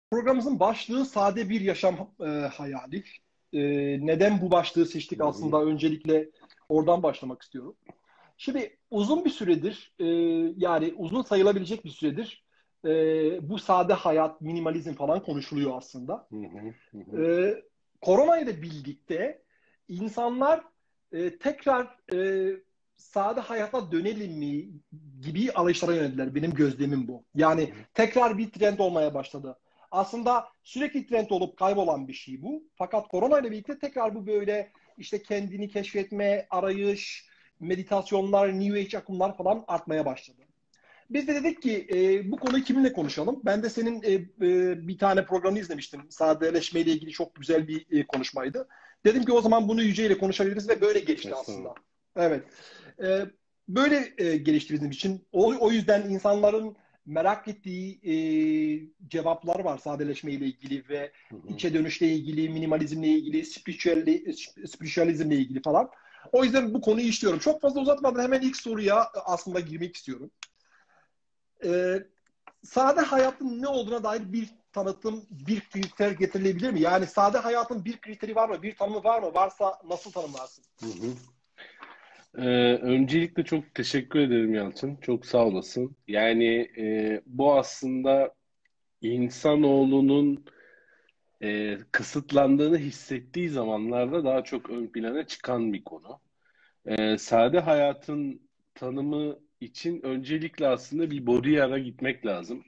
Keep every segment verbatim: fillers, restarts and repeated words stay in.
Programımızın başlığı sade bir yaşam e, hayali. E, Neden bu başlığı seçtik Hı hı. aslında öncelikle oradan başlamak istiyorum. Şimdi uzun bir süredir e, yani uzun sayılabilecek bir süredir e, bu sade hayat, minimalizm falan konuşuluyor aslında. Hı hı. Hı hı. E, Korona ile birlikte insanlar e, tekrar e, sade hayata dönelim mi gibi arayışlara yöneldiler. Benim gözlemim bu. Yani tekrar bir trend olmaya başladı. Aslında sürekli trend olup kaybolan bir şey bu. Fakat korona ile birlikte tekrar bu böyle işte kendini keşfetme, arayış, meditasyonlar, New Age akımlar falan artmaya başladı. Biz de dedik ki e, bu konuyu kiminle konuşalım? Ben de senin e, e, bir tane programını izlemiştim. Sadeleşme ile ilgili çok güzel bir e, konuşmaydı. Dedim ki o zaman bunu Yüce ile konuşabiliriz ve böyle geçti aslında. Estağfurullah. Evet. E, Böyle e, gelişti bizim için. O, o yüzden insanların merak ettiği e, cevaplar var sadeleşme ile ilgili ve Hı hı. içe dönüşle ilgili, minimalizmle ilgili, spiritüelli, spiritüalizmle ilgili falan. O yüzden bu konuyu işliyorum. Çok fazla uzatmadan hemen ilk soruya aslında girmek istiyorum. E, Sade hayatın ne olduğuna dair bir tanıtım, bir kriter getirilebilir mi? Yani sade hayatın bir kriteri var mı? Bir tanımı var mı? Varsa nasıl tanımlarsın? Hı hı. Ee, öncelikle çok teşekkür ederim Yalçın. Çok sağ olasın. Yani e, bu aslında insanoğlunun e, kısıtlandığını hissettiği zamanlarda daha çok ön plana çıkan bir konu. E, sade hayatın tanımı için öncelikle aslında bir Baudrillard'a gitmek lazım.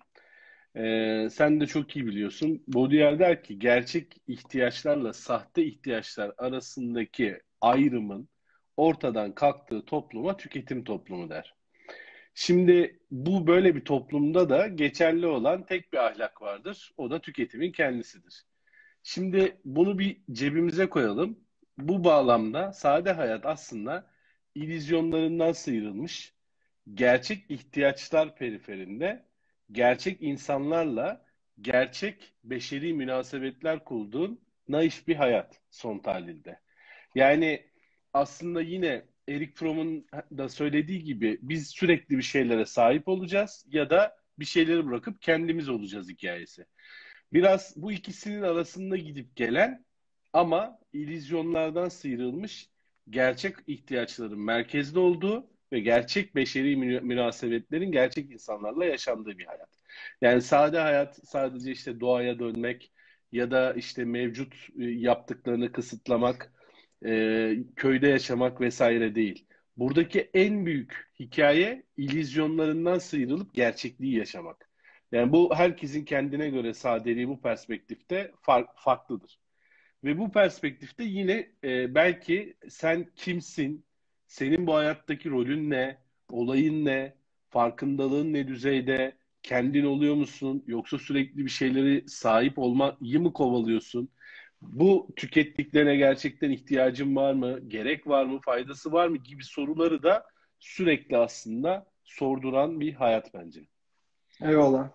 E, sen de çok iyi biliyorsun. Baudrillard der ki gerçek ihtiyaçlarla sahte ihtiyaçlar arasındaki ayrımın ortadan kalktığı topluma tüketim toplumu der. Şimdi bu böyle bir toplumda da geçerli olan tek bir ahlak vardır. O da tüketimin kendisidir. Şimdi bunu bir cebimize koyalım. Bu bağlamda sade hayat aslında illüzyonlarından sıyrılmış, gerçek ihtiyaçlar periferinde, gerçek insanlarla gerçek beşeri münasebetler kurduğun naif bir hayat son tahlilde. Yani aslında yine Erik Fromm'un da söylediği gibi biz sürekli bir şeylere sahip olacağız ya da bir şeyleri bırakıp kendimiz olacağız hikayesi. Biraz bu ikisinin arasında gidip gelen ama illüzyonlardan sıyrılmış gerçek ihtiyaçların merkezde olduğu ve gerçek beşeri mü- münasebetlerin gerçek insanlarla yaşandığı bir hayat. Yani sade hayat sadece işte doğaya dönmek ya da işte mevcut e, yaptıklarını kısıtlamak, e, köyde yaşamak vesaire değil. Buradaki en büyük hikaye illüzyonlarından sıyrılıp gerçekliği yaşamak. Yani bu herkesin kendine göre sadeliği bu perspektifte far- farklıdır. Ve bu perspektifte yine e, belki sen kimsin, senin bu hayattaki rolün ne, olayın ne, farkındalığın ne düzeyde, kendin oluyor musun, yoksa sürekli bir şeyleri sahip olmayı mı kovalıyorsun? Bu tükettiklerine gerçekten ihtiyacın var mı, gerek var mı, faydası var mı gibi soruları da sürekli aslında sorduran bir hayat bence. Eyvallah.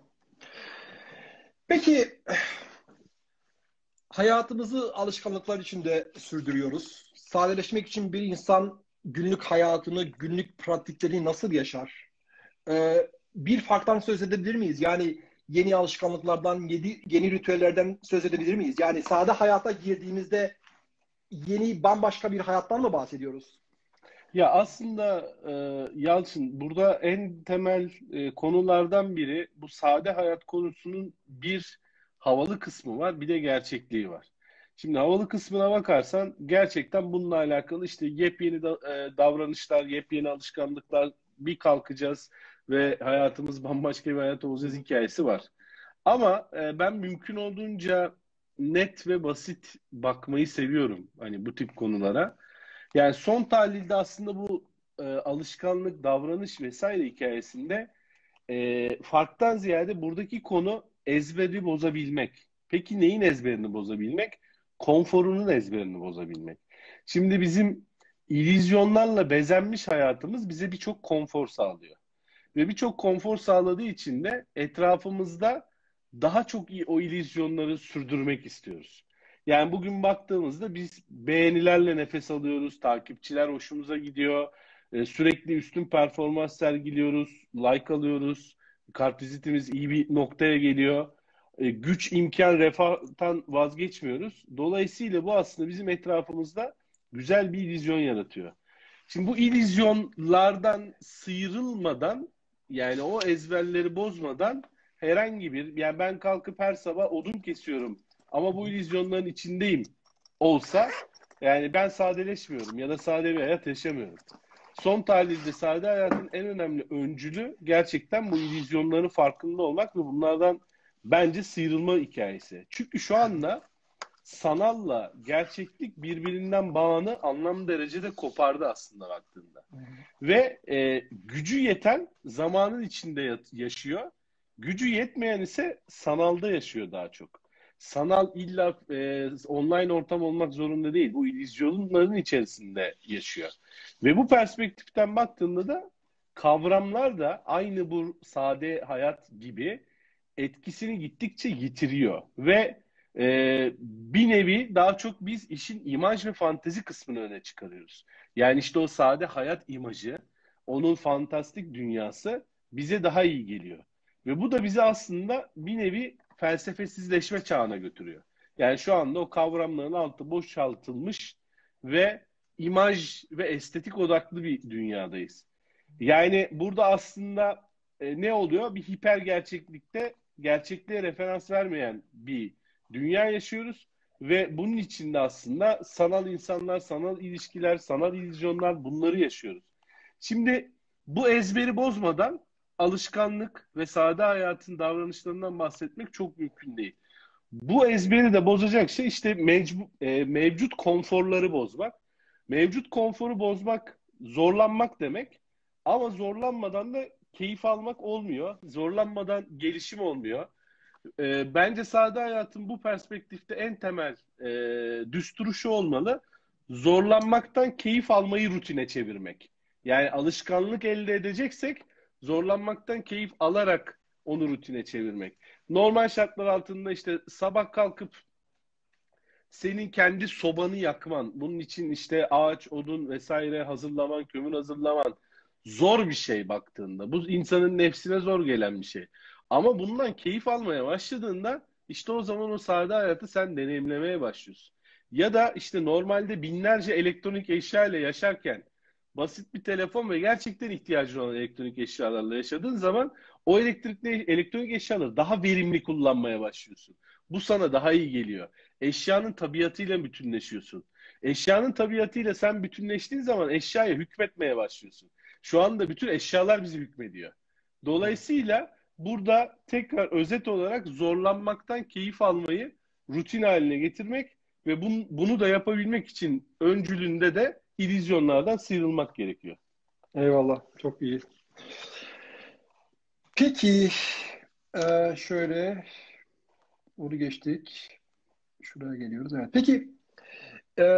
Peki hayatımızı alışkanlıklar içinde sürdürüyoruz. Sadeleşmek için bir insan günlük hayatını, günlük pratiklerini nasıl yaşar? Ee, Bir farktan söz edebilir miyiz? Yani yeni alışkanlıklardan, yeni, yeni ritüellerden söz edebilir miyiz? Yani sade hayata girdiğimizde yeni bambaşka bir hayattan mı bahsediyoruz? Ya aslında e, Yalçın burada en temel e, konulardan biri bu sade hayat konusunun bir havalı kısmı var, bir de gerçekliği var. Şimdi havalı kısmına bakarsan gerçekten bununla alakalı işte yepyeni da, e, davranışlar, yepyeni alışkanlıklar, bir kalkacağız ve hayatımız bambaşka bir hayat Hı olacağız hı. hikayesi var. Ama e, ben mümkün olduğunca net ve basit bakmayı seviyorum hani bu tip konulara. Yani son tahlilde aslında bu e, alışkanlık, davranış vesaire hikayesinde e, farktan ziyade buradaki konu ezberi bozabilmek. Peki neyin ezberini bozabilmek? Konforunun ezberini bozabilmek. Şimdi bizim illüzyonlarla bezenmiş hayatımız bize birçok konfor sağlıyor. Ve birçok konfor sağladığı için de etrafımızda daha çok iyi o illüzyonları sürdürmek istiyoruz. Yani bugün baktığımızda biz beğenilerle nefes alıyoruz, takipçiler hoşumuza gidiyor, e, sürekli üstün performans sergiliyoruz, like alıyoruz, kartvizitimiz iyi bir noktaya geliyor. E, güç, imkan, refahtan vazgeçmiyoruz. Dolayısıyla bu aslında bizim etrafımızda güzel bir illüzyon yaratıyor. Şimdi bu illüzyonlardan sıyrılmadan, yani o ezberleri bozmadan herhangi bir, yani ben kalkıp her sabah odun kesiyorum ama bu illüzyonların içindeyim olsa, yani ben sadeleşmiyorum ya da sade bir hayat yaşamıyorum. Son tahlilde sade hayatın en önemli öncülü gerçekten bu illüzyonların farkında olmak ve bunlardan bence sıyrılma hikayesi. Çünkü şu anda sanalla gerçeklik birbirinden bağını anlam derecede kopardı aslında baktığında. Ve e, gücü yeten zamanın içinde yaşıyor. Gücü yetmeyen ise sanalda yaşıyor daha çok. Sanal illa e, online ortam olmak zorunda değil. Bu illüzyonların içerisinde yaşıyor. Ve bu perspektiften baktığında da kavramlar da aynı bu sade hayat gibi etkisini gittikçe yitiriyor. Ve e, bir nevi daha çok biz işin imaj ve fantezi kısmını öne çıkarıyoruz. Yani işte o sade hayat imajı, onun fantastik dünyası bize daha iyi geliyor. Ve bu da bizi aslında bir nevi felsefesizleşme çağına götürüyor. Yani şu anda o kavramların altı boşaltılmış ve imaj ve estetik odaklı bir dünyadayız. Yani burada aslında e, ne oluyor? Bir hiper gerçeklikte gerçekliğe referans vermeyen bir dünya yaşıyoruz ve bunun içinde aslında sanal insanlar, sanal ilişkiler, sanal illüzyonlar, bunları yaşıyoruz. Şimdi bu ezberi bozmadan alışkanlık ve sade hayatın davranışlarından bahsetmek çok mümkün değil. Bu ezberi de bozacak şey işte mecbu, e, mevcut konforları bozmak. Mevcut konforu bozmak zorlanmak demek. Ama zorlanmadan da keyif almak olmuyor. Zorlanmadan gelişim olmuyor. E, bence sade hayatın bu perspektifte en temel e, düsturu şu olmalı: zorlanmaktan keyif almayı rutine çevirmek. Yani alışkanlık elde edeceksek zorlanmaktan keyif alarak onu rutine çevirmek. Normal şartlar altında işte sabah kalkıp senin kendi sobanı yakman, bunun için işte ağaç, odun vesaire hazırlaman, kömür hazırlaman zor bir şey baktığında. Bu insanın nefsine zor gelen bir şey. Ama bundan keyif almaya başladığında işte o zaman o sade hayatı sen deneyimlemeye başlıyorsun. Ya da işte normalde binlerce elektronik eşya ile yaşarken basit bir telefon ve gerçekten ihtiyacın olan elektronik eşyalarla yaşadığın zaman o elektrikli elektronik eşyaları daha verimli kullanmaya başlıyorsun. Bu sana daha iyi geliyor. Eşyanın tabiatıyla bütünleşiyorsun. Eşyanın tabiatıyla sen bütünleştiğin zaman eşyaya hükmetmeye başlıyorsun. Şu anda bütün eşyalar bizi hükmediyor. Dolayısıyla burada tekrar özet olarak zorlanmaktan keyif almayı rutin haline getirmek ve bunu, bunu da yapabilmek için öncülünde de illüzyonlardan sıyrılmak gerekiyor. Eyvallah. Çok iyi. Peki e, şöyle bunu geçtik. Şuraya geliyoruz. Evet. Peki e,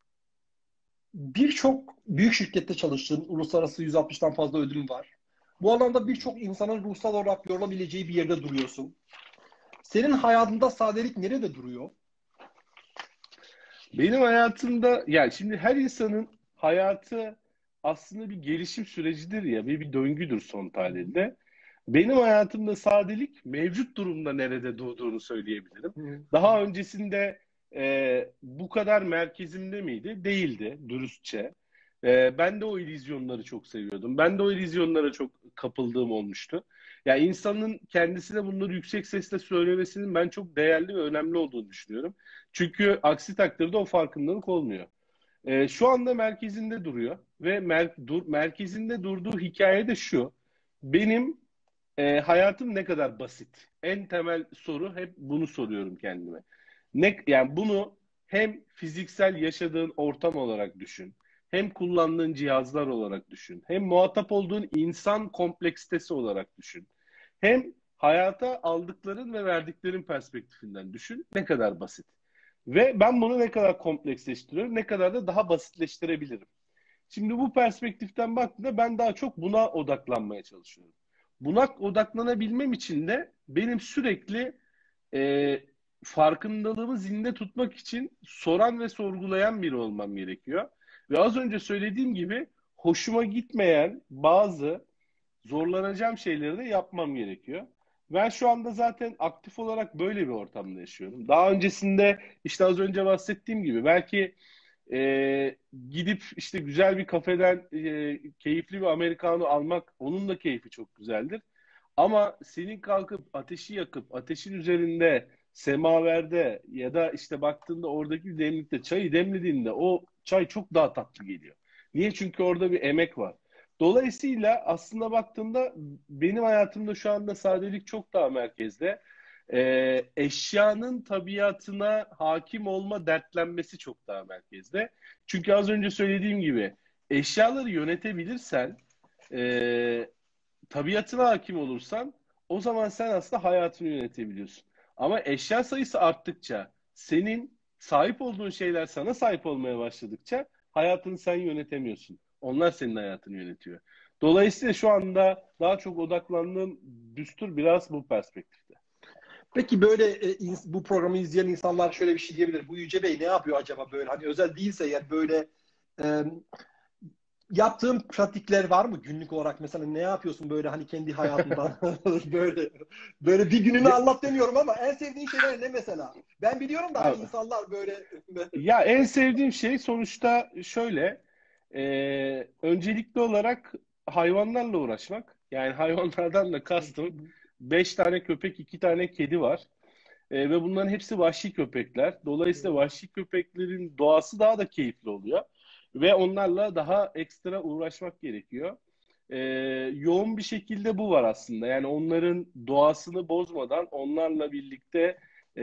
birçok büyük şirkette çalıştın. Uluslararası yüz altmıştan fazla ödülün var. Bu alanda birçok insanın ruhsal olarak yorulabileceği bir yerde duruyorsun. Senin hayatında sadelik nerede duruyor? Benim hayatımda, yani şimdi her insanın hayatı aslında bir gelişim sürecidir ya, bir, bir döngüdür son tahlilde. Benim hayatımda sadelik mevcut durumda nerede doğduğunu söyleyebilirim. Hı. Daha öncesinde e, bu kadar merkezimde miydi? Değildi, dürüstçe. E, ben de o illüzyonları çok seviyordum. Ben de o illüzyonlara çok kapıldığım olmuştu. Ya insanın kendisine bunları yüksek sesle söylemesinin ben çok değerli ve önemli olduğunu düşünüyorum. Çünkü aksi takdirde o farkındalık olmuyor. E, şu anda merkezinde duruyor ve mer dur merkezinde durduğu hikaye de şu: benim e, hayatım ne kadar basit? En temel soru, hep bunu soruyorum kendime. Ne, yani bunu hem fiziksel yaşadığın ortam olarak düşün, hem kullandığın cihazlar olarak düşün, hem muhatap olduğun insan kompleksitesi olarak düşün, hem hayata aldıkların ve verdiklerin perspektifinden düşün. Ne kadar basit. Ve ben bunu ne kadar kompleksleştiriyorum, ne kadar da daha basitleştirebilirim. Şimdi bu perspektiften baktığımda ben daha çok buna odaklanmaya çalışıyorum. Buna odaklanabilmem için de benim sürekli e, farkındalığımı zinde tutmak için soran ve sorgulayan biri olmam gerekiyor. Ve az önce söylediğim gibi hoşuma gitmeyen bazı zorlanacağım şeyleri de yapmam gerekiyor. Ben şu anda zaten aktif olarak böyle bir ortamda yaşıyorum. Daha öncesinde işte az önce bahsettiğim gibi belki e, gidip işte güzel bir kafeden e, keyifli bir Americano almak, onun da keyfi çok güzeldir. Ama senin kalkıp ateşi yakıp ateşin üzerinde semaverde ya da işte baktığında oradaki demlikte çayı demlediğinde o çay çok daha tatlı geliyor. Niye? Çünkü orada bir emek var. Dolayısıyla aslında baktığında benim hayatımda şu anda sadelik çok daha merkezde. Ee, eşyanın tabiatına hakim olma dertlenmesi çok daha merkezde. Çünkü az önce söylediğim gibi eşyaları yönetebilirsen, e, tabiatına hakim olursan o zaman sen aslında hayatını yönetebiliyorsun. Ama eşya sayısı arttıkça, senin sahip olduğun şeyler sana sahip olmaya başladıkça hayatını sen yönetemiyorsun. Onlar senin hayatını yönetiyor. Dolayısıyla şu anda daha çok odaklandığım düstur biraz bu perspektifte. Peki böyle e, ins- bu programı izleyen insanlar şöyle bir şey diyebilir. Bu Yüce Bey ne yapıyor acaba böyle? Hani özel değilse eğer böyle e, yaptığın pratikler var mı günlük olarak? Mesela ne yapıyorsun böyle hani kendi hayatında böyle böyle bir gününü Ya, anlat demiyorum ama en sevdiğin şeyler ne mesela? Ben biliyorum da hani insanlar böyle ya en sevdiğim şey sonuçta şöyle, e, öncelikli olarak hayvanlarla uğraşmak. Yani hayvanlardan da kastım beş tane köpek, iki tane kedi var. E, ve bunların hepsi vahşi köpekler. Dolayısıyla vahşi köpeklerin doğası daha da keyifli oluyor. Ve onlarla daha ekstra uğraşmak gerekiyor. E, yoğun bir şekilde bu var aslında. Yani onların doğasını bozmadan onlarla birlikte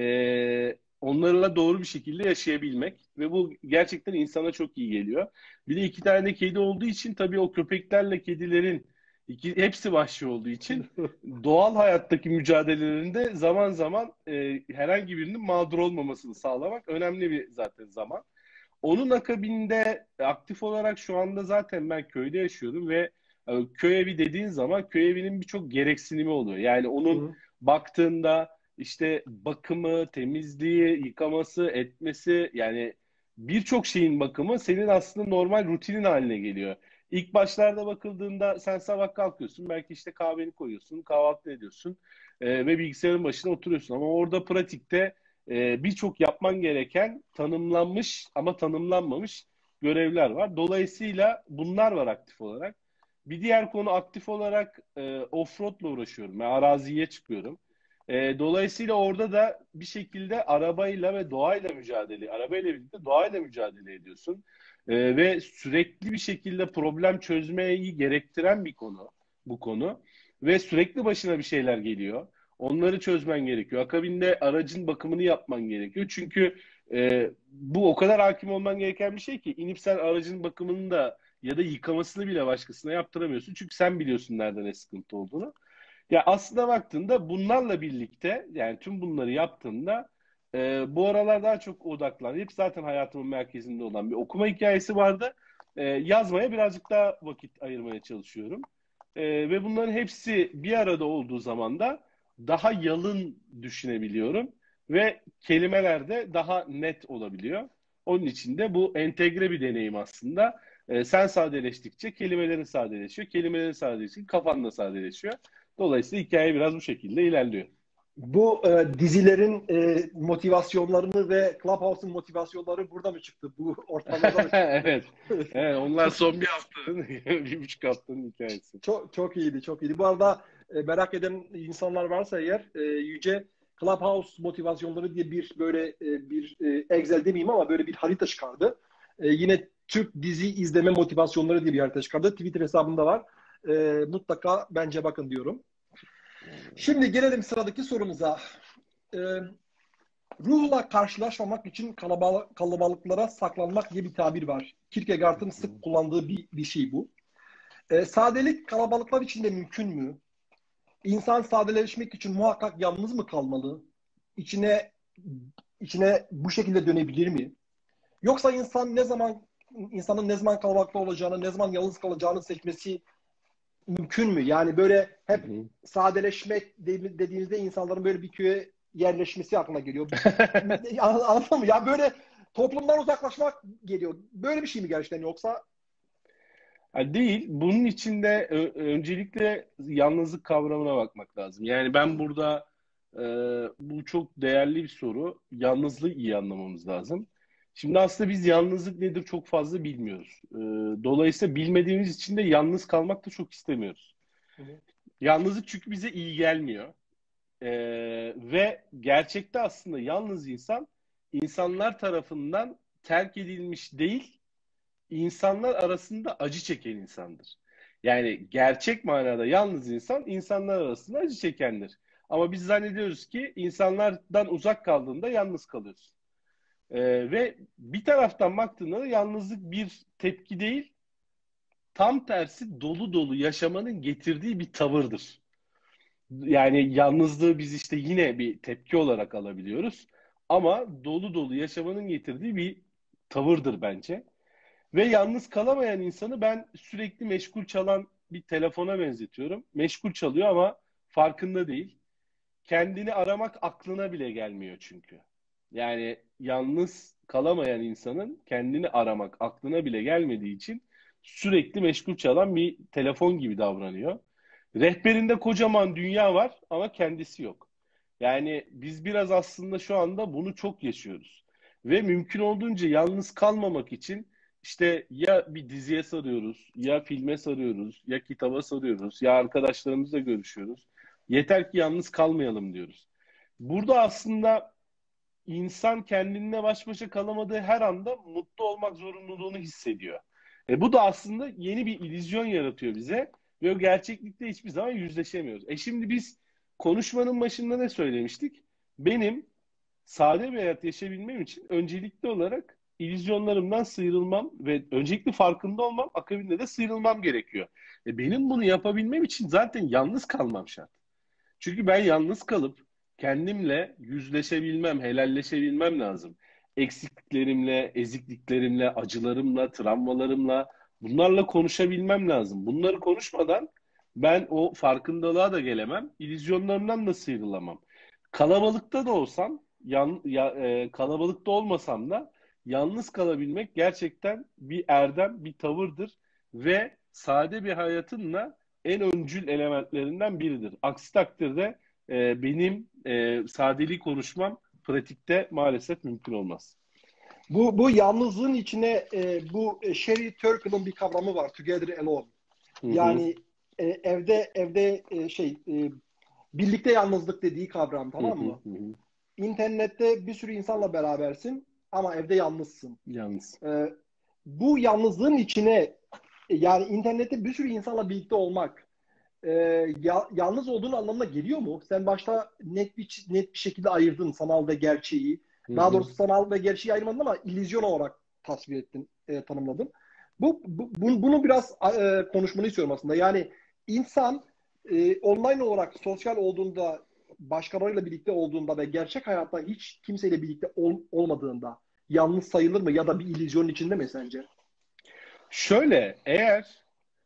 e, onlarla doğru bir şekilde yaşayabilmek. Ve bu gerçekten insana çok iyi geliyor. Bir de iki tane de kedi olduğu için tabii o köpeklerle kedilerin iki, hepsi vahşi olduğu için doğal hayattaki mücadelelerinde zaman zaman e, herhangi birinin mağdur olmamasını sağlamak önemli bir zaten zaman. Onun akabinde aktif olarak şu anda zaten ben köyde yaşıyorum ve e, köy evi dediğin zaman köy evinin birçok gereksinimi oluyor. Yani onun Hı. baktığında işte bakımı, temizliği, yıkaması, etmesi, yani birçok şeyin bakımı senin aslında normal rutinin haline geliyor. İlk başlarda bakıldığında sen sabah kalkıyorsun, belki işte kahveni koyuyorsun, kahvaltı ediyorsun e, ve bilgisayarın başına oturuyorsun. Ama orada pratikte e, birçok yapman gereken tanımlanmış ama tanımlanmamış görevler var. Dolayısıyla bunlar var aktif olarak. Bir diğer konu, aktif olarak e, off-road'la uğraşıyorum. Yani araziye çıkıyorum. E, dolayısıyla orada da bir şekilde arabayla ve doğayla mücadele, arabayla birlikte doğayla mücadele ediyorsun. E, ve sürekli bir şekilde problem çözmeyi gerektiren bir konu bu konu. Ve sürekli başına bir şeyler geliyor. Onları çözmen gerekiyor. Akabinde aracın bakımını yapman gerekiyor. Çünkü e, bu o kadar hakim olman gereken bir şey ki inip sen aracın bakımını da ya da yıkamasını bile başkasına yaptıramıyorsun. Çünkü sen biliyorsun nerede ne sıkıntı olduğunu. Ya aslında baktığında bunlarla birlikte, yani tüm bunları yaptığında e, bu aralar daha çok odaklan. Hep zaten hayatımın merkezinde olan bir okuma hikayesi vardı. E, yazmaya birazcık daha vakit ayırmaya çalışıyorum. E, ve bunların hepsi bir arada olduğu zaman da daha yalın düşünebiliyorum ve kelimeler de daha net olabiliyor. Onun için de bu entegre bir deneyim aslında. E, sen sadeleştikçe kelimelerin sadeleşiyor. Kelimelerin sadeleştikçe kafan da sadeleşiyor. Dolayısıyla hikaye biraz bu şekilde ilerliyor. bu e, dizilerin e, motivasyonlarını ve Clubhouse'un motivasyonları burada mı çıktı? Bu ortamlarda mı çıktı? Evet. Evet, onlar son bir haftanın, bir buçuk haftanın hikayesi. Çok çok iyiydi, çok iyiydi. Bu arada e, merak eden insanlar varsa eğer e, Yüce Clubhouse motivasyonları diye bir böyle e, bir e, Excel demeyeyim ama böyle bir harita çıkardı. E, yine Türk dizi izleme motivasyonları diye bir harita çıkardı. Twitter hesabında var. E, mutlaka bence bakın diyorum. Şimdi gelelim sıradaki sorumuza. E, ruhla karşılaşmamak için kalabalık, kalabalıklara saklanmak diye bir tabir var. Kierkegaard'ın sık kullandığı bir, bir şey bu. E, sadelik kalabalıklar içinde mümkün mü? İnsan sadeleşmek için muhakkak yalnız mı kalmalı? İçine içine bu şekilde dönebilir mi? Yoksa insan ne zaman insanın ne zaman kalabalıkta olacağını, ne zaman yalnız kalacağını seçmesi mümkün mü? Yani böyle Hı hep hı. sadeleşmek dediğinizde insanların böyle bir köye yerleşmesi aklına geliyor. Anladın mı? Ya böyle toplumdan uzaklaşmak geliyor. Böyle bir şey mi gerçekten yoksa? Ha, değil. Bunun için de ö- öncelikle yalnızlık kavramına bakmak lazım. Yani ben burada e, bu çok değerli bir soru. Yalnızlığı iyi anlamamız lazım. Şimdi aslında biz yalnızlık nedir çok fazla bilmiyoruz. E, dolayısıyla bilmediğimiz için de yalnız kalmak da çok istemiyoruz. Hı hı. Yalnızlık çünkü bize iyi gelmiyor. E, ve gerçekte aslında yalnız insan insanlar tarafından terk edilmiş değil, insanlar arasında acı çeken insandır. Yani gerçek manada yalnız insan insanlar arasında acı çekendir. Ama biz zannediyoruz ki insanlardan uzak kaldığında yalnız kalıyorsun. Ee, ve bir taraftan baktığında da yalnızlık bir tepki değil, tam tersi dolu dolu yaşamanın getirdiği bir tavırdır. Yani yalnızlığı biz işte yine bir tepki olarak alabiliyoruz. Ama dolu dolu yaşamanın getirdiği bir tavırdır bence. Ve yalnız kalamayan insanı ben sürekli meşgul çalan bir telefona benzetiyorum. Meşgul çalıyor ama farkında değil. Kendini aramak aklına bile gelmiyor çünkü. Yani yalnız kalamayan insanın kendini aramak aklına bile gelmediği için sürekli meşgul çalan bir telefon gibi davranıyor. Rehberinde kocaman dünya var ama kendisi yok. Yani biz biraz aslında şu anda bunu çok yaşıyoruz. Ve mümkün olduğunca yalnız kalmamak için işte ya bir diziye sarıyoruz, ya filme sarıyoruz, ya kitaba sarıyoruz, ya arkadaşlarımızla görüşüyoruz. Yeter ki yalnız kalmayalım diyoruz. Burada aslında insan kendinle baş başa kalamadığı her anda mutlu olmak zorunluluğunu hissediyor. E bu da aslında yeni bir illüzyon yaratıyor bize ve o gerçeklikle hiçbir zaman yüzleşemiyoruz. E şimdi biz konuşmanın başında ne söylemiştik? Benim sade bir hayat yaşayabilmem için öncelikli olarak illüzyonlarımdan sıyrılmam ve öncelikli farkında olmam, akabinde de sıyrılmam gerekiyor. E benim bunu yapabilmem için zaten yalnız kalmam şart. Çünkü ben yalnız kalıp kendimle yüzleşebilmem, helalleşebilmem lazım. Eksikliklerimle, ezikliklerimle, acılarımla, travmalarımla bunlarla konuşabilmem lazım. Bunları konuşmadan ben o farkındalığa da gelemem, illüzyonlarımdan da sıyrılamam. Kalabalıkta da olsam, yan, ya, e, kalabalıkta olmasam da yalnız kalabilmek gerçekten bir erdem, bir tavırdır ve sade bir hayatınla en öncül elementlerinden biridir. Aksi takdirde e, benim e, sadeliği konuşmam pratikte maalesef mümkün olmaz. Bu bu yalnızlığın içine e, bu e, Sherry Turkle'ın bir kavramı var. Together Alone. Hı hı, Yani e, evde evde e, şey e, birlikte yalnızlık dediği kavram, hı tamam hı, mı? hı hı. İnternette bir sürü insanla berabersin ama evde yalnızsın. Yalnız. E, Bu yalnızlığın içine e, yani internette bir sürü insanla birlikte olmak e, ya- yalnız olduğun anlamına geliyor mu? Sen başta net bir net bir şekilde ayırdın sanal ve gerçeği. Hı Daha hı. doğrusu sanal ve gerçeği ayırmadın ama illüzyon olarak tasvir ettin, e, tanımladın. Bu, bu bu- bunu biraz e, konuşmanı istiyorum aslında. Yani insan e, online olarak sosyal olduğunda, başkalarıyla birlikte olduğunda ve gerçek hayatta hiç kimseyle birlikte ol- olmadığında yalnız sayılır mı ya da bir illüzyonun içinde mi sence? Şöyle, eğer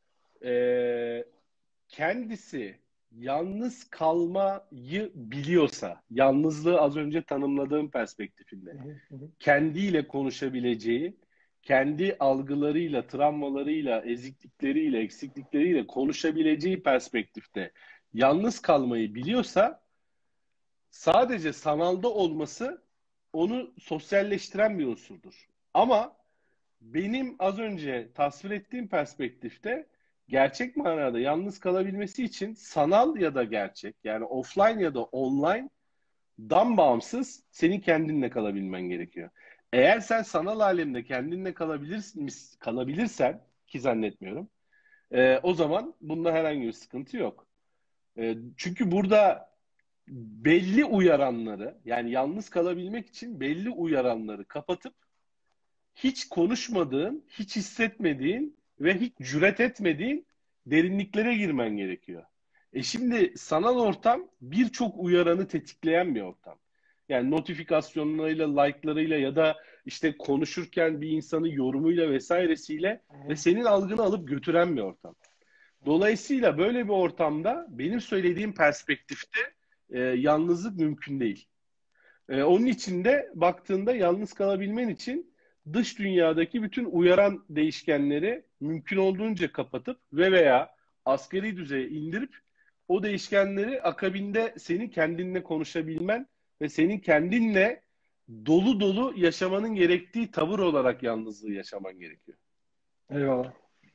e, kendisi yalnız kalmayı biliyorsa, yalnızlığı az önce tanımladığım Hı perspektifinde, hı, hı hı. kendiyle konuşabileceği, kendi algılarıyla, travmalarıyla, eziklikleriyle, eksiklikleriyle konuşabileceği perspektifte yalnız kalmayı biliyorsa sadece sanalda olması onu sosyalleştiren bir unsurdur. Ama benim az önce tasvir ettiğim perspektifte gerçek manada yalnız kalabilmesi için sanal ya da gerçek yani offline ya da online dan bağımsız senin kendinle kalabilmen gerekiyor. Eğer sen sanal alemde kendinle kalabilirsin, kalabilirsen ki zannetmiyorum, e, o zaman bunda herhangi bir sıkıntı yok. E, çünkü burada belli uyaranları yani yalnız kalabilmek için belli uyaranları kapatıp hiç konuşmadığın, hiç hissetmediğin ve hiç cüret etmediğin derinliklere girmen gerekiyor. E şimdi sanal ortam birçok uyaranı tetikleyen bir ortam. Yani notifikasyonlarıyla, like'larıyla ya da işte konuşurken bir insanın yorumuyla vesairesiyle Hı ve hı. senin algını alıp götüren bir ortam. Dolayısıyla böyle bir ortamda benim söylediğim perspektifte e, yalnızlık mümkün değil. E, onun için de baktığında yalnız kalabilmen için dış dünyadaki bütün uyaran değişkenleri mümkün olduğunca kapatıp ve veya asgari düzeye indirip o değişkenleri akabinde senin kendinle konuşabilmen ve senin kendinle dolu dolu yaşamanın gerektiği tavır olarak yalnızlığı yaşaman gerekiyor. Eyvallah.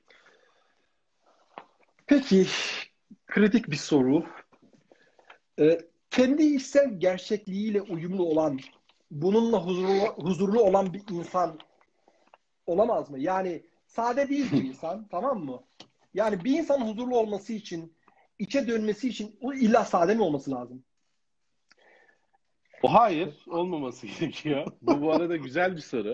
Peki, kritik bir soru. Ee, kendi içsel gerçekliğiyle uyumlu olan, bununla huzurlu, huzurlu olan bir insan olamaz mı? Yani sade değil bu insan, tamam mı? Yani bir insanın huzurlu olması için, içe dönmesi için o illa sade mi olması lazım? O hayır, olmaması gerekiyor. Bu bu arada güzel bir soru.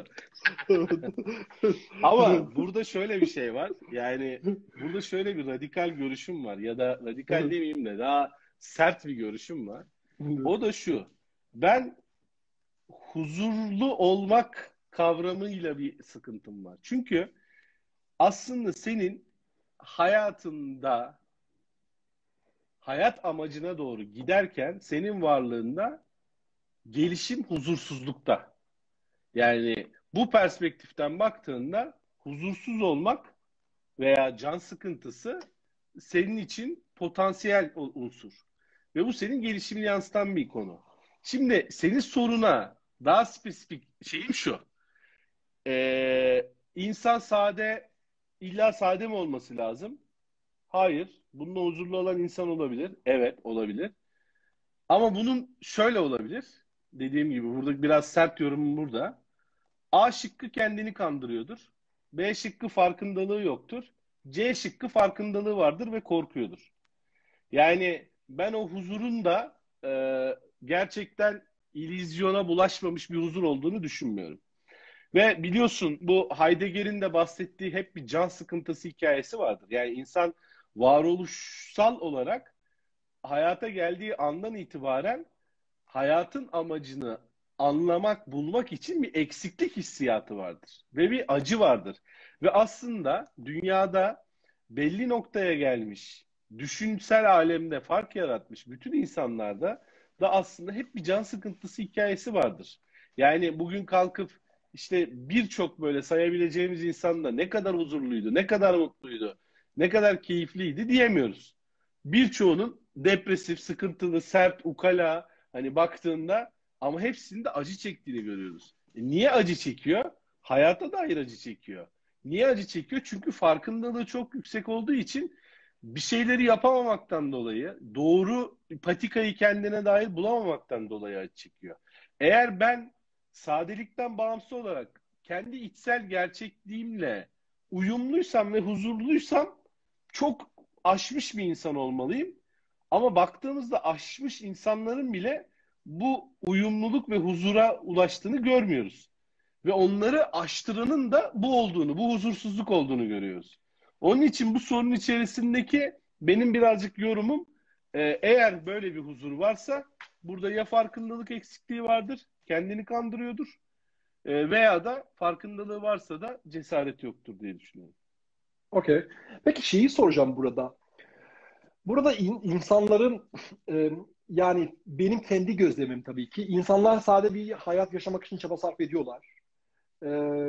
Ama burada şöyle bir şey var. Yani burada şöyle bir radikal görüşüm var. Ya da radikal demeyeyim de daha sert bir görüşüm var. O da şu. Ben huzurlu olmak kavramıyla bir sıkıntım var. Çünkü aslında senin hayatında hayat amacına doğru giderken senin varlığında gelişim huzursuzlukta. Yani bu perspektiften baktığında huzursuz olmak veya can sıkıntısı senin için potansiyel unsur. Ve bu senin gelişimini yansıtan bir konu. Şimdi senin soruna daha spesifik şeyim şu. Ee, insan sade, illa sade mi olması lazım? Hayır. Bununla huzurlu olan insan olabilir. Evet, olabilir. Ama bunun şöyle olabilir. Dediğim gibi burada biraz sert yorumum burada. A şıkkı kendini kandırıyordur. B şıkkı farkındalığı yoktur. C şıkkı farkındalığı vardır ve korkuyordur. Yani ben o huzurun da e, gerçekten illüzyona bulaşmamış bir huzur olduğunu düşünmüyorum. Ve biliyorsun bu Heidegger'in de bahsettiği hep bir can sıkıntısı hikayesi vardır. Yani insan varoluşsal olarak hayata geldiği andan itibaren hayatın amacını anlamak, bulmak için bir eksiklik hissiyatı vardır. Ve bir acı vardır. Ve aslında dünyada belli noktaya gelmiş, düşünsel alemde fark yaratmış bütün insanlarda da aslında hep bir can sıkıntısı hikayesi vardır. Yani bugün kalkıp işte birçok böyle sayabileceğimiz insan da ne kadar huzurluydu, ne kadar mutluydu, ne kadar keyifliydi diyemiyoruz. Birçoğunun depresif, sıkıntılı, sert, ukala, hani baktığında ama hepsinde acı çektiğini görüyoruz. E niye acı çekiyor? Hayata dair acı çekiyor. Niye acı çekiyor? Çünkü farkındalığı çok yüksek olduğu için bir şeyleri yapamamaktan dolayı, doğru patikayı kendine dair bulamamaktan dolayı acı çekiyor. Eğer ben sadelikten bağımsız olarak kendi içsel gerçekliğimle uyumluysam ve huzurluysam çok aşmış bir insan olmalıyım. Ama baktığımızda aşmış insanların bile bu uyumluluk ve huzura ulaştığını görmüyoruz. Ve onları aştıranın da bu olduğunu, bu huzursuzluk olduğunu görüyoruz. Onun için bu sorunun içerisindeki benim birazcık yorumum, e, eğer böyle bir huzur varsa burada ya farkındalık eksikliği vardır, kendini kandırıyordur, e, veya da farkındalığı varsa da cesaret yoktur diye düşünüyorum. Okey. Peki şeyi soracağım burada. Burada in- insanların e, yani benim kendi gözlemim tabii ki insanlar sade bir hayat yaşamak için çaba sarf ediyorlar. E,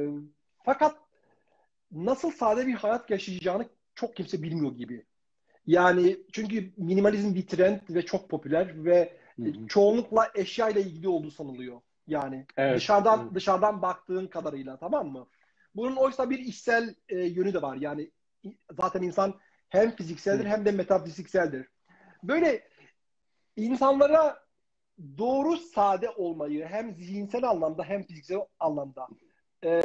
fakat nasıl sade bir hayat yaşayacağını çok kimse bilmiyor gibi. Yani çünkü minimalizm bir trend ve çok popüler ve Hı hı. çoğunlukla eşya ile ilgili olduğu sanılıyor. Yani Evet, dışarıdan evet. dışarıdan baktığın kadarıyla, tamam mı? Bunun oysa bir içsel e, yönü de var. Yani zaten insan hem fizikseldir Hı. hem de metafizikseldir. Böyle insanlara doğru sade olmayı hem zihinsel anlamda hem fiziksel anlamda e,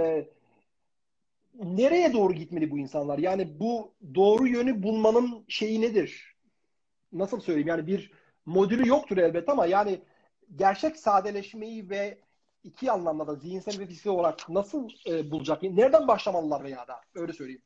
nereye doğru gitmeli bu insanlar? Yani bu doğru yönü bulmanın şeyi nedir? Nasıl söyleyeyim? Yani bir modülü yoktur elbet ama yani gerçek sadeleşmeyi ve iki anlamda da zihinsel ve fiziksel olarak nasıl e, bulacak? Nereden başlamalılar veya da öyle söyleyeyim.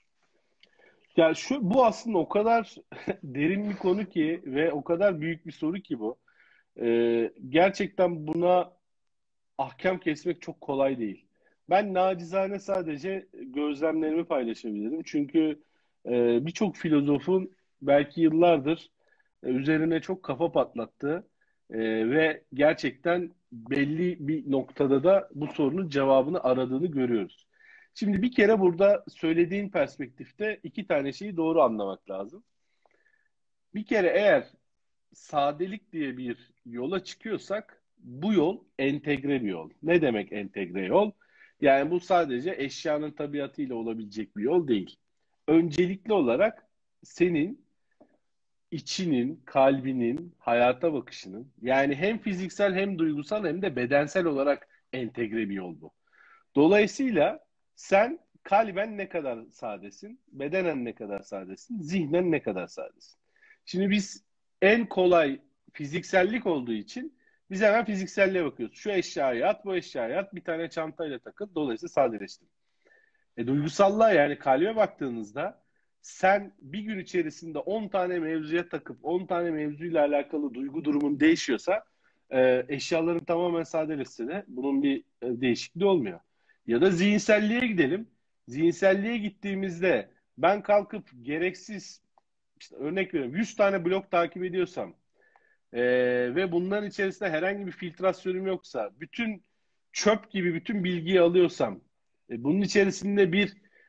Ya şu bu aslında o kadar derin bir konu ki ve o kadar büyük bir soru ki bu. Ee, gerçekten buna ahkam kesmek çok kolay değil. Ben nacizane sadece gözlemlerimi paylaşabilirim. Çünkü e, birçok filozofun belki yıllardır e, üzerine çok kafa patlattı. E, ve gerçekten belli bir noktada da bu sorunun cevabını aradığını görüyoruz. Şimdi bir kere burada söylediğin perspektifte iki tane şeyi doğru anlamak lazım. Bir kere eğer sadelik diye bir yola çıkıyorsak bu yol entegre bir yol. Ne demek entegre yol? Yani bu sadece eşyanın tabiatıyla olabilecek bir yol değil. Öncelikli olarak senin içinin, kalbinin, hayata bakışının, yani hem fiziksel hem duygusal hem de bedensel olarak entegre bir yol bu. Dolayısıyla sen kalben ne kadar sadesin, bedenen ne kadar sadesin, zihnen ne kadar sadesin. Şimdi biz en kolay fiziksellik olduğu için biz hemen fizikselliğe bakıyoruz. Şu eşyaya at, bu eşyaya at, bir tane çantayla takıl, dolayısıyla sadeleştin. E, duygusallığa, yani kalbe baktığınızda sen bir gün içerisinde on tane mevzuya takıp on tane mevzuyla alakalı duygu durumun değişiyorsa e, eşyaların tamamen sadeleşse de bunun bir e, değişikliği olmuyor. Ya da zihinselliğe gidelim. Zihinselliğe gittiğimizde ben kalkıp gereksiz, işte örnek veriyorum, yüz tane blog takip ediyorsam e, ve bunların içerisinde herhangi bir filtrasyonum yoksa, bütün çöp gibi bütün bilgiyi alıyorsam, e, bunun içerisinde bir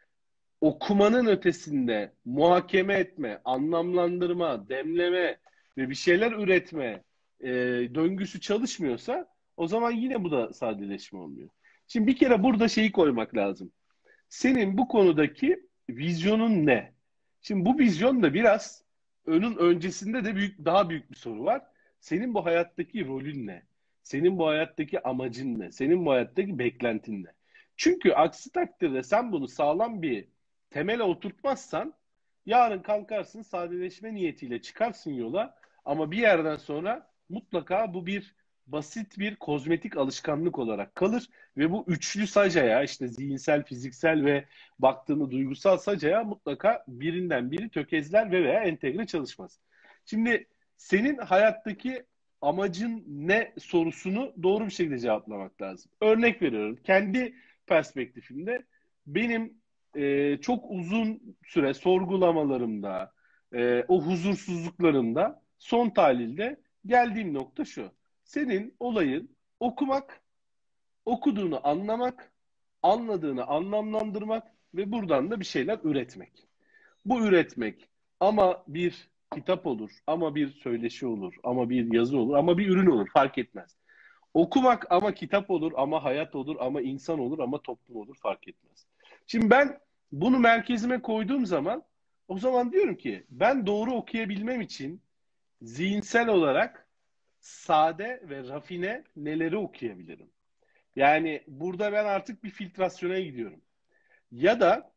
okumanın ötesinde muhakeme etme, anlamlandırma, demleme ve bir şeyler üretme e, döngüsü çalışmıyorsa o zaman yine bu da sadeleşme olmuyor. Şimdi bir kere burada şeyi koymak lazım. Senin bu konudaki vizyonun ne? Şimdi bu vizyon da biraz önün öncesinde de büyük, daha büyük bir soru var. Senin bu hayattaki rolün ne? Senin bu hayattaki amacın ne? Senin bu hayattaki beklentin ne? Çünkü aksi takdirde sen bunu sağlam bir temele oturtmazsan yarın kalkarsın sadeleşme niyetiyle çıkarsın yola ama bir yerden sonra mutlaka bu bir basit bir kozmetik alışkanlık olarak kalır ve bu üçlü sacaya, işte zihinsel, fiziksel ve baktığını duygusal sacaya mutlaka birinden biri tökezler ve veya entegre çalışmaz. Şimdi senin hayattaki amacın ne sorusunu doğru bir şekilde cevaplamak lazım. Örnek veriyorum. Kendi perspektifimde benim e, çok uzun süre sorgulamalarımda, e, o huzursuzluklarımda son tahlilde geldiğim nokta şu. Senin olayın okumak, okuduğunu anlamak, anladığını anlamlandırmak ve buradan da bir şeyler üretmek. Bu üretmek ama bir kitap olur, ama bir söyleşi olur, ama bir yazı olur, ama bir ürün olur, fark etmez. Okumak ama kitap olur, ama hayat olur, ama insan olur, ama toplum olur, fark etmez. Şimdi ben bunu merkezime koyduğum zaman o zaman diyorum ki ben doğru okuyabilmem için zihinsel olarak sade ve rafine neleri okuyabilirim? Yani burada ben artık bir filtrasyona gidiyorum. Ya da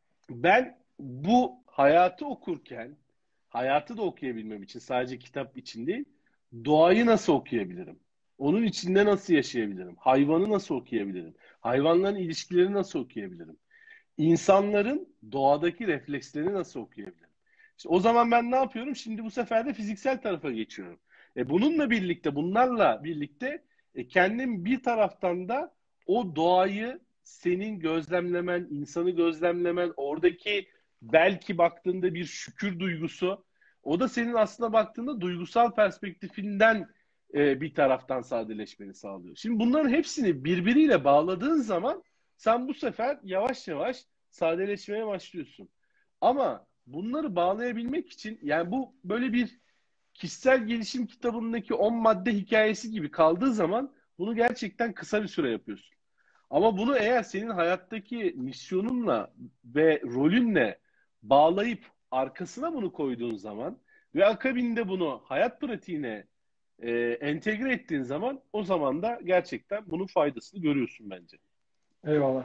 ben bu hayatı okurken, hayatı da okuyabilmem için sadece kitap için değil, doğayı nasıl okuyabilirim? Onun içinde nasıl yaşayabilirim? Hayvanı nasıl okuyabilirim? Hayvanların ilişkilerini nasıl okuyabilirim? İnsanların doğadaki reflekslerini nasıl okuyabilirim? İşte o zaman ben ne yapıyorum? Şimdi bu sefer de fiziksel tarafa geçiyorum. E bununla birlikte, bunlarla birlikte e kendim bir taraftan da o doğayı senin gözlemlemen, insanı gözlemlemen, oradaki belki baktığında bir şükür duygusu, o da senin aslında baktığında duygusal perspektifinden e, bir taraftan sadeleşmeni sağlıyor. Şimdi bunların hepsini birbiriyle bağladığın zaman sen bu sefer yavaş yavaş sadeleşmeye başlıyorsun. Ama bunları bağlayabilmek için, yani bu böyle bir kişisel gelişim kitabındaki on madde hikayesi gibi kaldığı zaman bunu gerçekten kısa bir süre yapıyorsun. Ama bunu eğer senin hayattaki misyonunla ve rolünle bağlayıp arkasına bunu koyduğun zaman ve akabinde bunu hayat pratiğine e, entegre ettiğin zaman o zaman da gerçekten bunun faydasını görüyorsun bence. Eyvallah.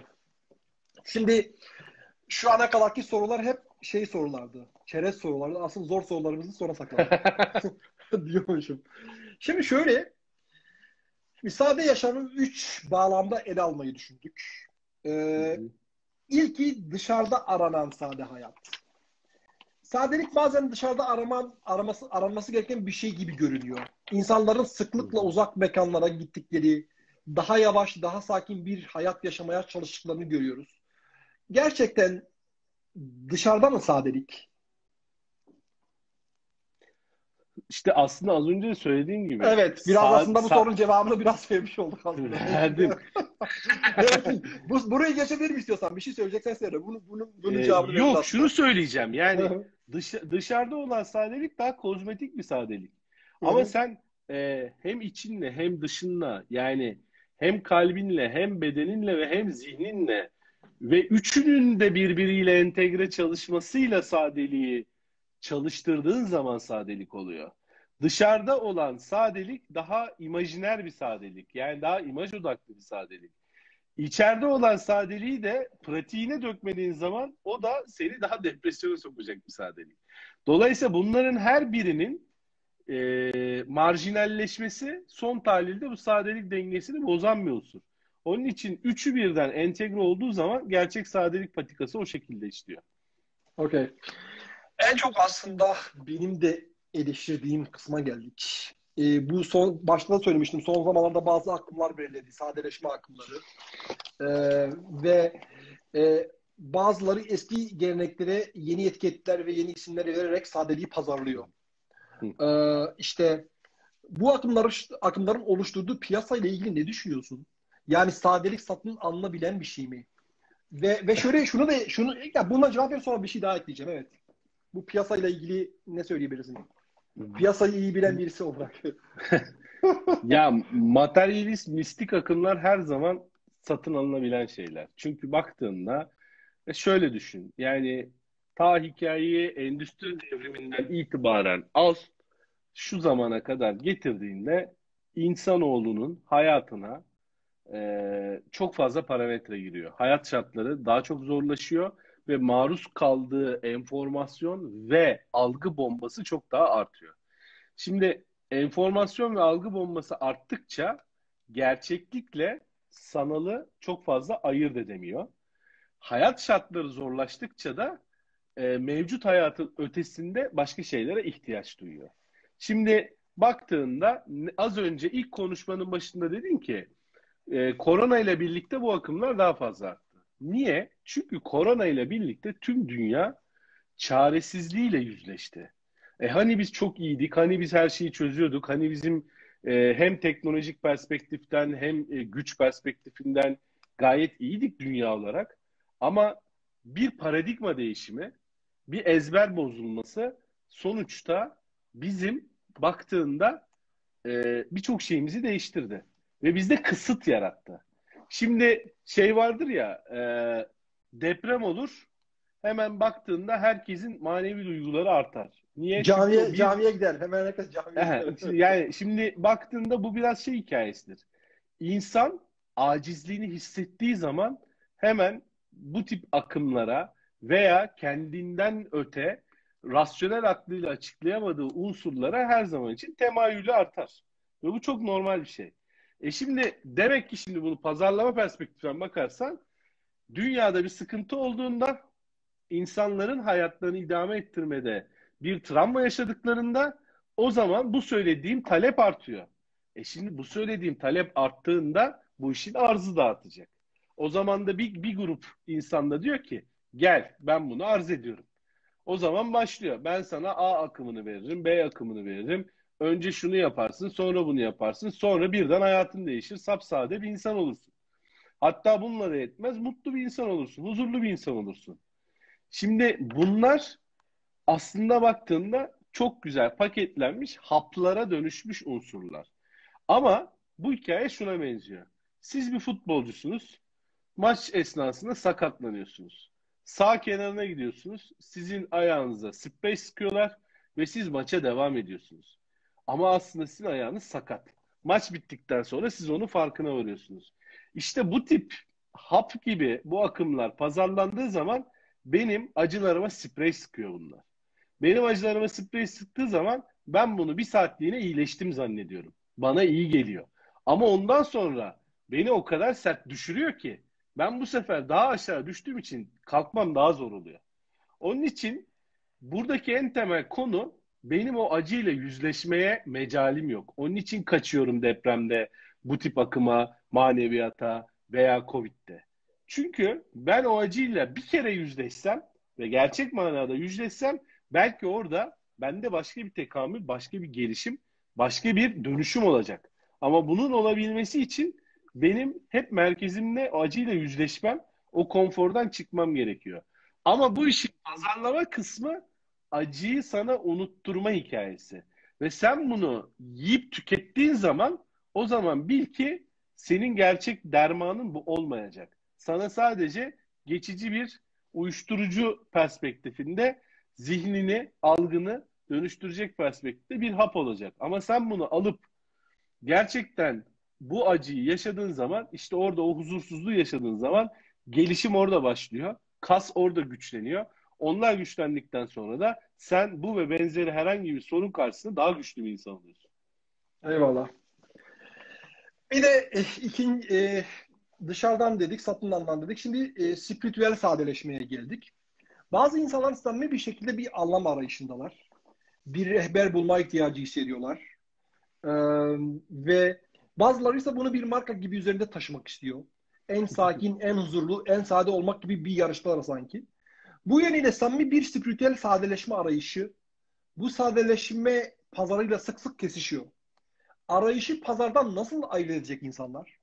Şimdi şu ana kadarki sorular hep şey sorulardı. Çerez sorulardı. Asıl zor sorularımızı sona sakladık. Diyormuşum. Şimdi şöyle, sade yaşamı üç bağlamda ele almayı düşündük. Ee, ilki dışarıda aranan sade hayat. Sadelik bazen dışarıda araman, araması, aranması gereken bir şey gibi görünüyor. İnsanların sıklıkla uzak mekanlara gittikleri, daha yavaş, daha sakin bir hayat yaşamaya çalıştıklarını görüyoruz. Gerçekten dışarıda mı sadelik? işte aslında az önce de söylediğim gibi Evet, biraz sa aslında bu sa sorunun cevabını biraz vermiş olduk aslında. verdim. Evet, bu, burayı geçebilir mi istiyorsan? Bir şey söyleyeceksen söyle. Bunu, bunu, bunun Ee, cevabını verdin yok, şunu aslında. söyleyeceğim. Yani Hı dış, dışarıda olan sadelik daha kozmetik bir sadelik. Ama hı. sen e, hem içinle hem dışınla, yani hem kalbinle hem bedeninle ve hem zihninle ve üçünün de birbiriyle entegre çalışmasıyla sadeliği çalıştırdığın zaman sadelik oluyor. Dışarıda olan sadelik daha imajiner bir sadelik. Yani daha imaj odaklı bir sadelik. İçeride olan sadeliği de pratiğine dökmediğin zaman o da seni daha depresyona sokacak bir sadelik. Dolayısıyla bunların her birinin e, marjinalleşmesi son tahlilde bu sadelik dengesini bozan bir unsur. Onun için üçü birden entegre olduğu zaman gerçek sadelik patikası o şekilde işliyor. Okey. En çok aslında benim de eleştirdiğim kısma geldik. Ee, bu son başta da söylemiştim. Son zamanlarda bazı akımlar belirledi. Sadeleşme akımları. Ee, ve e, bazıları eski geleneklere yeni etiketler ve yeni isimler vererek sadeliği pazarlıyor. Hı. Ee, işte bu akımlar, akımların oluşturduğu piyasa ile ilgili ne düşünüyorsun? Yani sadelik satın alınabilen bir şey mi? Ve ve şöyle şunu da şunu ya buna cevap ver sonra bir şey daha ekleyeceğim. Evet. Bu piyasayla ilgili ne söyleyebilirsin? Piyasayı iyi bilen birisi olarak. Ya materyalist mistik akımlar her zaman satın alınabilen şeyler. Çünkü baktığında e, şöyle düşün. Yani ta hikayeyi endüstri devriminden itibaren al, şu zamana kadar getirdiğinde insanoğlunun hayatına e, çok fazla parametre giriyor. Hayat şartları daha çok zorlaşıyor ve maruz kaldığı enformasyon ve algı bombası çok daha artıyor. Şimdi enformasyon ve algı bombası arttıkça gerçeklikle sanalı çok fazla ayırt edemiyor. Hayat şartları zorlaştıkça da e, mevcut hayatın ötesinde başka şeylere ihtiyaç duyuyor. Şimdi baktığında az önce ilk konuşmanın başında dedin ki e, korona ile birlikte bu akımlar daha fazla arttı. Niye? Çünkü korona ile birlikte tüm dünya çaresizliğiyle yüzleşti. E hani biz çok iyiydik, hani biz her şeyi çözüyorduk, hani bizim e, hem teknolojik perspektiften hem e, güç perspektifinden gayet iyiydik dünya olarak. Ama bir paradigma değişimi, bir ezber bozulması sonuçta bizim baktığında e, birçok şeyimizi değiştirdi. Ve bizde kısıt yarattı. Şimdi şey vardır ya, e, deprem olur, hemen baktığında herkesin manevi duyguları artar. Niye? Çünkü o Camiye bir camiye gider. Hemen herkes camiye gider. yani şimdi baktığında bu biraz şey hikayesidir. İnsan acizliğini hissettiği zaman hemen bu tip akımlara veya kendinden öte rasyonel aklıyla açıklayamadığı unsurlara her zaman için temayülü artar. Ve bu çok normal bir şey. E şimdi demek ki şimdi bunu pazarlama perspektifinden bakarsan dünyada bir sıkıntı olduğunda insanların hayatlarını idame ettirmede bir travma yaşadıklarında o zaman bu söylediğim talep artıyor. E şimdi bu söylediğim talep arttığında bu işin arzı da artacak. O zaman da bir, bir grup insan da diyor ki gel ben bunu arz ediyorum. O zaman başlıyor. Ben sana A akımını veririm, B akımını veririm. Önce şunu yaparsın, sonra bunu yaparsın. Sonra birden hayatın değişir. Sapsade bir insan olursun. Hatta bunlara yetmez, mutlu bir insan olursun, huzurlu bir insan olursun. Şimdi bunlar aslında baktığında çok güzel paketlenmiş haplara dönüşmüş unsurlar. Ama bu hikaye şuna benziyor. Siz bir futbolcusunuz. Maç esnasında sakatlanıyorsunuz. Sağ kenarına gidiyorsunuz. Sizin ayağınıza sprey sıkıyorlar ve siz maça devam ediyorsunuz. Ama aslında sizin ayağınız sakat. Maç bittikten sonra siz onun farkına varıyorsunuz. İşte bu tip hap gibi bu akımlar pazarlandığı zaman benim acılarıma sprey sıkıyor bunlar. Benim acılarıma sprey sıktığı zaman ben bunu bir saatliğine iyileştim zannediyorum. Bana iyi geliyor. Ama ondan sonra beni o kadar sert düşürüyor ki ben bu sefer daha aşağı düştüğüm için kalkmam daha zor oluyor. Onun için buradaki en temel konu benim o acıyla yüzleşmeye mecalim yok. Onun için kaçıyorum depremde bu tip akıma, maneviyata veya Covid'de. Çünkü ben o acıyla bir kere yüzleşsem ve gerçek manada yüzleşsem belki orada bende başka bir tekamül, başka bir gelişim, başka bir dönüşüm olacak. Ama bunun olabilmesi için benim hep merkezimle, o acıyla yüzleşmem, o konfordan çıkmam gerekiyor. Ama bu işin pazarlama kısmı acıyı sana unutturma hikayesi. Ve sen bunu yiyip tükettiğin zaman o zaman bil ki senin gerçek dermanın bu olmayacak. Sana sadece geçici bir uyuşturucu perspektifinde zihnini, algını dönüştürecek perspektifte bir hap olacak. Ama sen bunu alıp gerçekten bu acıyı yaşadığın zaman, işte orada o huzursuzluğu yaşadığın zaman gelişim orada başlıyor. Kas orada güçleniyor. Onlar güçlendikten sonra da sen bu ve benzeri herhangi bir sorun karşısında daha güçlü bir insan oluyorsun. Eyvallah. Bir de e, ikinci e, dışarıdan dedik, satın alman dedik. Şimdi e, spiritüel sadeleşmeye geldik. Bazı insanlar samimi bir şekilde bir anlam arayışındalar. Bir rehber bulma ihtiyacı hissediyorlar. Ee, ve bazıları ise bunu bir marka gibi üzerinde taşımak istiyor. En sakin, en huzurlu, en sade olmak gibi bir yarışmalar sanki. Bu yönüyle samimi bir spiritüel sadeleşme arayışı, bu sadeleşme pazarıyla sık sık kesişiyor. Arayışı pazardan nasıl ayırt edecek insanlar?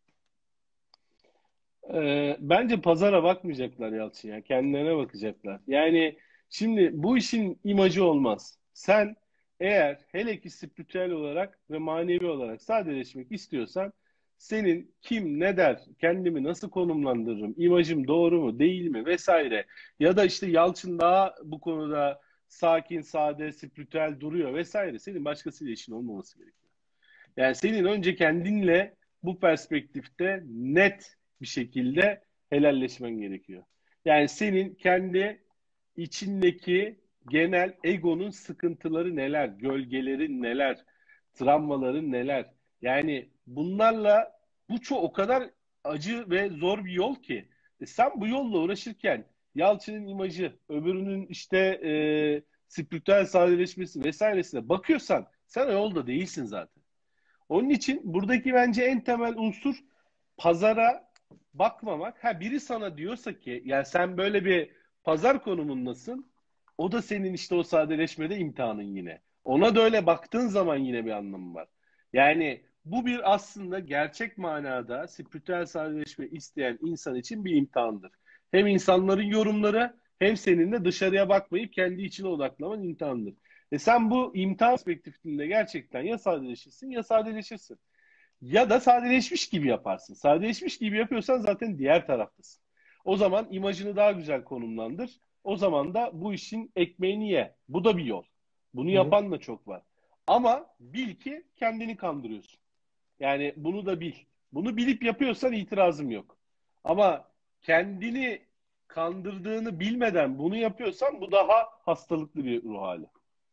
Ee, bence pazara bakmayacaklar Yalçın ya. Kendilerine bakacaklar. Yani şimdi bu işin imajı olmaz. Sen eğer hele ki spiritüel olarak ve manevi olarak sadeleşmek istiyorsan senin kim ne der, kendimi nasıl konumlandırırım, imajım doğru mu değil mi vesaire ya da işte Yalçın daha bu konuda sakin, sade, spiritüel duruyor vesaire. Senin başkasıyla işin olmaması gerekiyor. Yani senin önce kendinle bu perspektifte net bir şekilde helalleşmen gerekiyor. Yani senin kendi içindeki genel egonun sıkıntıları neler, gölgelerin neler, travmaların neler. Yani bunlarla bu çok o kadar acı ve zor bir yol ki. E sen bu yolla uğraşırken Yalçın'ın imajı, öbürünün işte e, spiritüel sadeleşmesi vesairesine bakıyorsan sen o yolda değilsin zaten. Onun için buradaki bence en temel unsur pazara bakmamak. Ha biri sana diyorsa ki yani sen böyle bir pazar konumundasın. O da senin işte o sadeleşmede imtihanın yine. Ona da öyle baktığın zaman yine bir anlamı var. Yani bu bir aslında gerçek manada spiritüel sadeleşme isteyen insan için bir imtihandır. Hem insanların yorumları hem senin de dışarıya bakmayıp kendi içine odaklaman imtihandır. E sen bu imtihan perspektifinde gerçekten ya sadeleşirsin ya sadeleşirsin. Ya da sadeleşmiş gibi yaparsın. Sadeleşmiş gibi yapıyorsan zaten diğer taraftasın. O zaman imajını daha güzel konumlandır. O zaman da bu işin ekmeğini ye. Bu da bir yol. Bunu Hı hı. yapan da çok var. Ama bil ki kendini kandırıyorsun. Yani bunu da bil. Bunu bilip yapıyorsan itirazım yok. Ama kendini kandırdığını bilmeden bunu yapıyorsan bu daha hastalıklı bir ruh hali.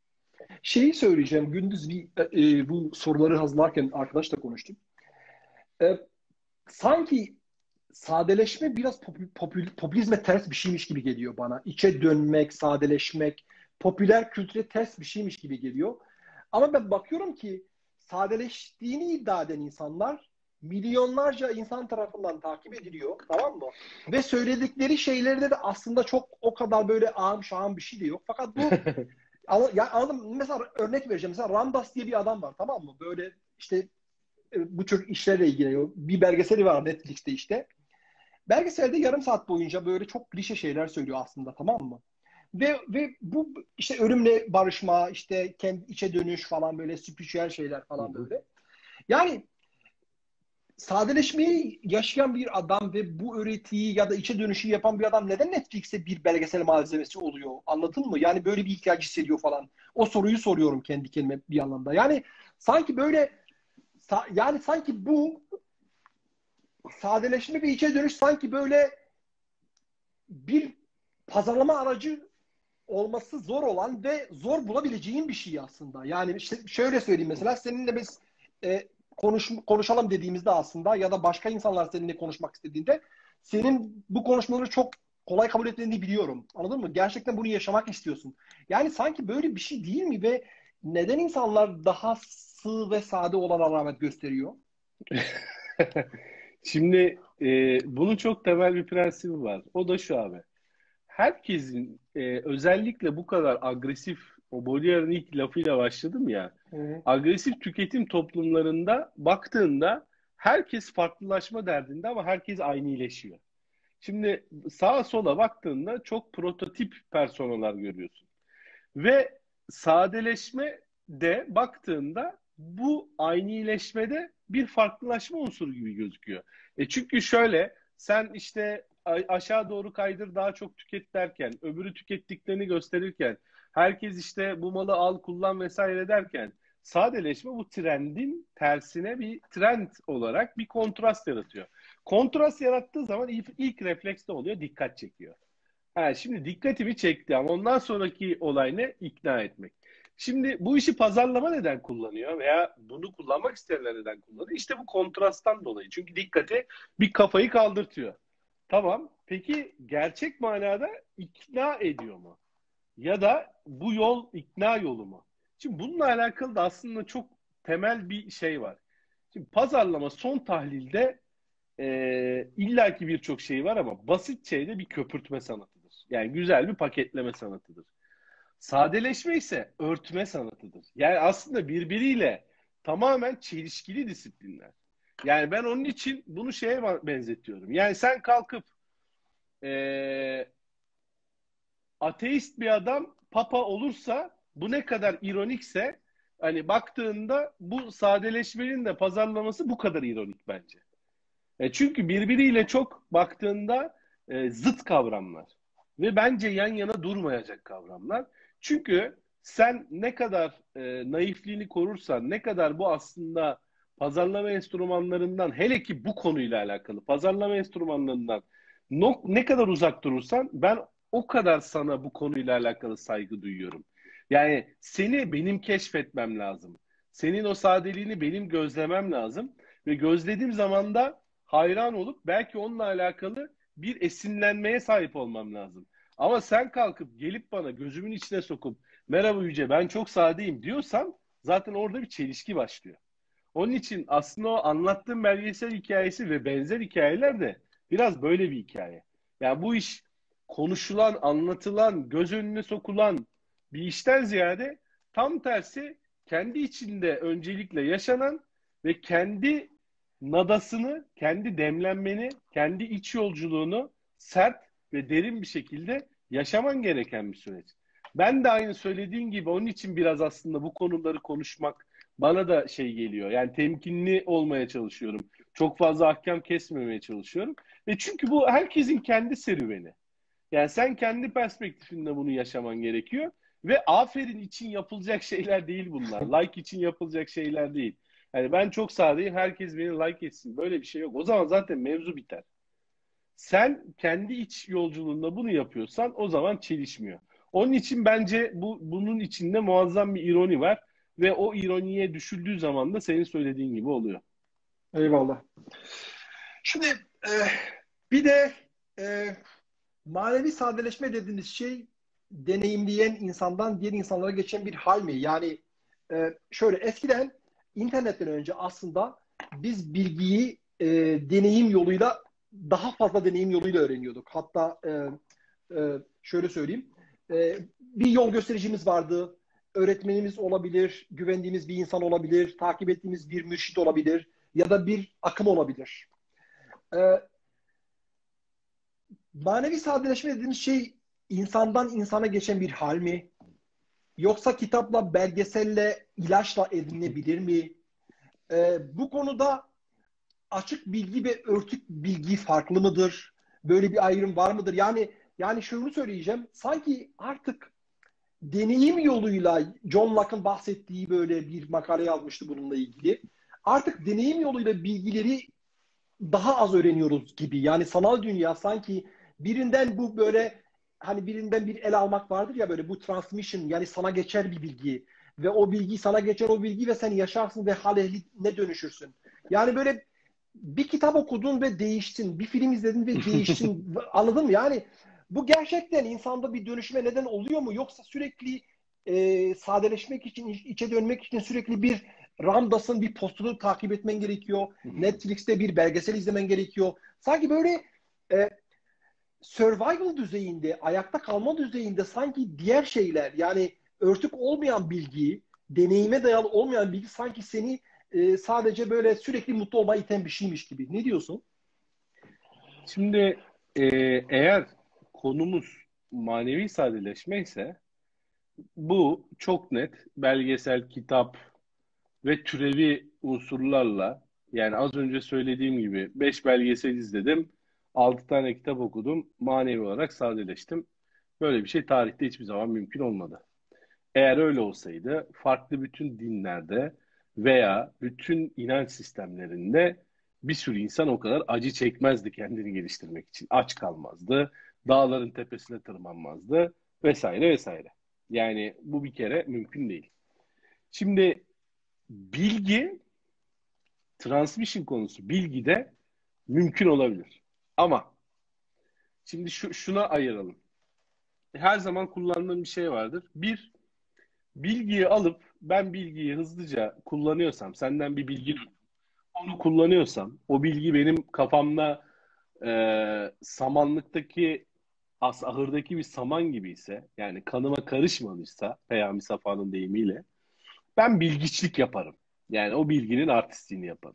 Şeyi söyleyeceğim. Gündüz bir e, bu soruları hazırlarken arkadaşla konuştum. E, sanki sadeleşme biraz popü- popül- popülizme ters bir şeymiş gibi geliyor bana. İçe dönmek, sadeleşmek, popüler kültüre ters bir şeymiş gibi geliyor. Ama ben bakıyorum ki sadeleştiğini iddia eden insanlar milyonlarca insan tarafından takip ediliyor, tamam mı? Ve söyledikleri şeylerde de aslında çok o kadar böyle ağım şahım bir şey de yok. Fakat bu ya anladım. Mesela örnek vereceğim. Mesela Ramdas diye bir adam var, tamam mı? Böyle işte e, bu tür işlerle ilgileniyor. Bir belgeseli var Netflix'te işte. Belgeselde yarım saat boyunca böyle çok klişe şeyler söylüyor aslında, tamam mı? Ve ve bu işte ölümle barışma, işte kendi içe dönüş falan, böyle spiritüel şeyler Hı falan hı. böyle. Yani sadeleşmeyi yaşayan bir adam ve bu öğretiyi ya da içe dönüşü yapan bir adam neden Netflix'e bir belgesel malzemesi oluyor? Anladın mı? Yani böyle bir ihtiyaç hissediyor falan. O soruyu soruyorum kendi kendime bir anlamda. Yani sanki böyle sa- yani sanki bu sadeleşme ve içe dönüş sanki böyle bir pazarlama aracı olması zor olan ve zor bulabileceğin bir şey aslında. Yani işte şöyle söyleyeyim, mesela seninle biz e, konuş, konuşalım dediğimizde aslında ya da başka insanlar seninle konuşmak istediğinde senin bu konuşmaları çok kolay kabul ettiğini biliyorum. Anladın mı? Gerçekten bunu yaşamak istiyorsun. Yani sanki böyle bir şey değil mi ve neden insanlar daha sığ ve sade olana rağbet gösteriyor? Şimdi e, bunun çok temel bir prensibi var. O da şu abi. Herkesin e, özellikle bu kadar agresif o Baudrillard'ın ilk lafıyla başladım ya. Hı. Agresif tüketim toplumlarında baktığında herkes farklılaşma derdinde ama herkes aynıleşiyor. Şimdi sağa sola baktığında çok prototip personalar görüyorsun. Ve sadeleşme de baktığında bu aynileşmede bir farklılaşma unsuru gibi gözüküyor. E çünkü şöyle, sen işte aşağı doğru kaydır daha çok tüket derken, öbürü tükettiklerini gösterirken, herkes işte bu malı al kullan vesaire derken, sadeleşme bu trendin tersine bir trend olarak bir kontrast yaratıyor. Kontrast yarattığı zaman ilk, ilk refleks ne oluyor? Dikkat çekiyor. Ha, şimdi dikkatimi çekti ama ondan sonraki olay ne? İkna etmek. Şimdi bu işi pazarlama neden kullanıyor veya bunu kullanmak isteyenler neden kullanıyor? İşte bu kontrasttan dolayı. Çünkü dikkati bir kafayı kaldırtıyor. Tamam. Peki gerçek manada ikna ediyor mu? Ya da bu yol ikna yolu mu? Şimdi bununla alakalı da aslında çok temel bir şey var. Şimdi pazarlama son tahlilde e, illaki birçok şey var ama basit şeyde bir köpürtme sanatıdır. Yani güzel bir paketleme sanatıdır. Sadeleşme ise örtme sanatıdır. Yani aslında birbiriyle tamamen çelişkili disiplinler. Yani ben onun için bunu şeye benzetiyorum. Yani sen kalkıp e, ateist bir adam papa olursa bu ne kadar ironikse hani baktığında bu sadeleşmenin de pazarlaması bu kadar ironik bence. E çünkü birbiriyle çok baktığında e, zıt kavramlar ve bence yan yana durmayacak kavramlar. Çünkü sen ne kadar e, naifliğini korursan, ne kadar bu aslında pazarlama enstrümanlarından, hele ki bu konuyla alakalı pazarlama enstrümanlarından no, ne kadar uzak durursan ben o kadar sana bu konuyla alakalı saygı duyuyorum. Yani seni benim keşfetmem lazım. Senin o sadeliğini benim gözlemem lazım ve gözlediğim zaman da hayran olup belki onunla alakalı bir esinlenmeye sahip olmam lazım. Ama sen kalkıp gelip bana gözümün içine sokup merhaba Yüce ben çok sadeyim diyorsan zaten orada bir çelişki başlıyor. Onun için aslında o anlattığım belgesel hikayesi ve benzer hikayeler de biraz böyle bir hikaye. Yani bu iş konuşulan, anlatılan, göz önüne sokulan bir işten ziyade tam tersi kendi içinde öncelikle yaşanan ve kendi nadasını, kendi demlenmeni, kendi iç yolculuğunu sert ve derin bir şekilde yaşaman gereken bir süreç. Ben de aynı söylediğin gibi onun için biraz aslında bu konuları konuşmak bana da şey geliyor. Yani temkinli olmaya çalışıyorum. Çok fazla ahkam kesmemeye çalışıyorum. Ve çünkü bu herkesin kendi serüveni. Yani sen kendi perspektifinde bunu yaşaman gerekiyor. Ve aferin için yapılacak şeyler değil bunlar. Like için yapılacak şeyler değil. Yani ben çok sadeyim, herkes beni like etsin. Böyle bir şey yok. O zaman zaten mevzu biter. Sen kendi iç yolculuğunda bunu yapıyorsan o zaman çelişmiyor. Onun için bence bu bunun içinde muazzam bir ironi var ve o ironiye düşüldüğü zaman da senin söylediğin gibi oluyor. Eyvallah. Şimdi e, bir de e, manevi sadeleşme dediğimiz şey deneyimleyen insandan diğer insanlara geçen bir hal mi? Yani e, şöyle eskiden internetten önce aslında biz bilgiyi e, deneyim yoluyla daha fazla deneyim yoluyla öğreniyorduk. Hatta e, e, şöyle söyleyeyim. E, bir yol göstericimiz vardı. Öğretmenimiz olabilir, güvendiğimiz bir insan olabilir, takip ettiğimiz bir mürşit olabilir ya da bir akım olabilir. E, Manevi sadeleşme dediğimiz şey insandan insana geçen bir hal mi? Yoksa kitapla, belgeselle, ilaçla edinebilir mi? Ee, bu konuda açık bilgi ve örtük bilgi farklı mıdır? Böyle bir ayrım var mıdır? Yani yani şunu söyleyeceğim. Sanki artık deneyim yoluyla John Locke'ın bahsettiği böyle bir makale yazmıştı bununla ilgili. Artık deneyim yoluyla bilgileri daha az öğreniyoruz gibi. Yani sanal dünya sanki birinden bu böyle hani birinden bir el almak vardır ya böyle bu transmission yani sana geçer bir bilgi ve o bilgi sana geçer o bilgi ve sen yaşarsın ve hal ehline dönüşürsün. Yani böyle bir kitap okudun ve değiştin. Bir film izledin ve değiştin. Anladın mı? Yani bu gerçekten insanda bir dönüşüme neden oluyor mu? Yoksa sürekli e, sadeleşmek için, içe dönmek için sürekli bir Ramdas'ın bir postunu takip etmen gerekiyor. Netflix'te bir belgesel izlemen gerekiyor. Sanki böyle e, survival düzeyinde, ayakta kalma düzeyinde sanki diğer şeyler yani örtük olmayan bilgiyi, deneyime dayalı olmayan bilgi sanki seni e, sadece böyle sürekli mutlu olmaya iten bir şeymiş gibi. Ne diyorsun? Şimdi e, eğer konumuz manevi sadeleşme ise bu çok net belgesel, kitap ve türevi unsurlarla, yani az önce söylediğim gibi beş belgesel izledim, altı tane kitap okudum, manevi olarak sadeleştim. Böyle bir şey tarihte hiçbir zaman mümkün olmadı. Eğer öyle olsaydı farklı bütün dinlerde veya bütün inanç sistemlerinde bir sürü insan o kadar acı çekmezdi kendini geliştirmek için. Aç kalmazdı, dağların tepesine tırmanmazdı vesaire vesaire. Yani bu bir kere mümkün değil. Şimdi bilgi, transmission konusu bilgi de mümkün olabilir. Ama şimdi şu, şuna ayıralım. Her zaman kullandığım bir şey vardır. Bir, bilgiyi alıp ben bilgiyi hızlıca kullanıyorsam, senden bir bilgi onu kullanıyorsam, o bilgi benim kafamda e, samanlıktaki as ahırdaki bir saman gibi ise, yani kanıma karışmamışsa Peyami Safa'nın deyimiyle, ben bilgiçlik yaparım. Yani o bilginin artistliğini yaparım.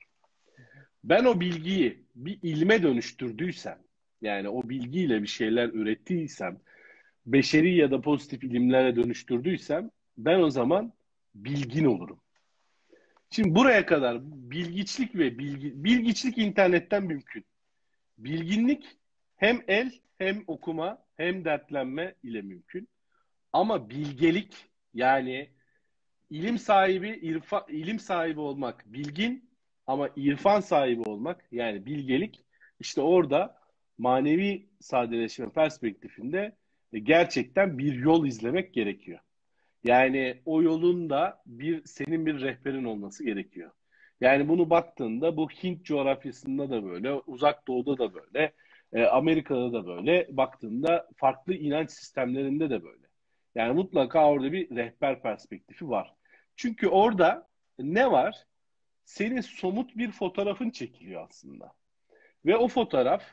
Ben o bilgiyi bir ilme dönüştürdüysem, yani o bilgiyle bir şeyler ürettiysem, beşeri ya da pozitif ilimlere dönüştürdüysem, ben o zaman bilgin olurum. Şimdi buraya kadar bilgiçlik ve bilgi, bilgiçlik internetten mümkün. Bilginlik hem el hem okuma hem dertlenme ile mümkün. Ama bilgelik, yani ilim sahibi, irfa, ilim sahibi olmak bilgin, ama irfan sahibi olmak, yani bilgelik, işte orada manevi sadeleşme perspektifinde gerçekten bir yol izlemek gerekiyor. Yani o yolun da bir senin bir rehberin olması gerekiyor. Yani bunu baktığında bu Hint coğrafyasında da böyle, Uzak Doğu'da da böyle, e, Amerika'da da böyle, baktığında farklı inanç sistemlerinde de böyle. Yani mutlaka orada bir rehber perspektifi var. Çünkü orada ne var? Senin somut bir fotoğrafın çekiliyor aslında. Ve o fotoğraf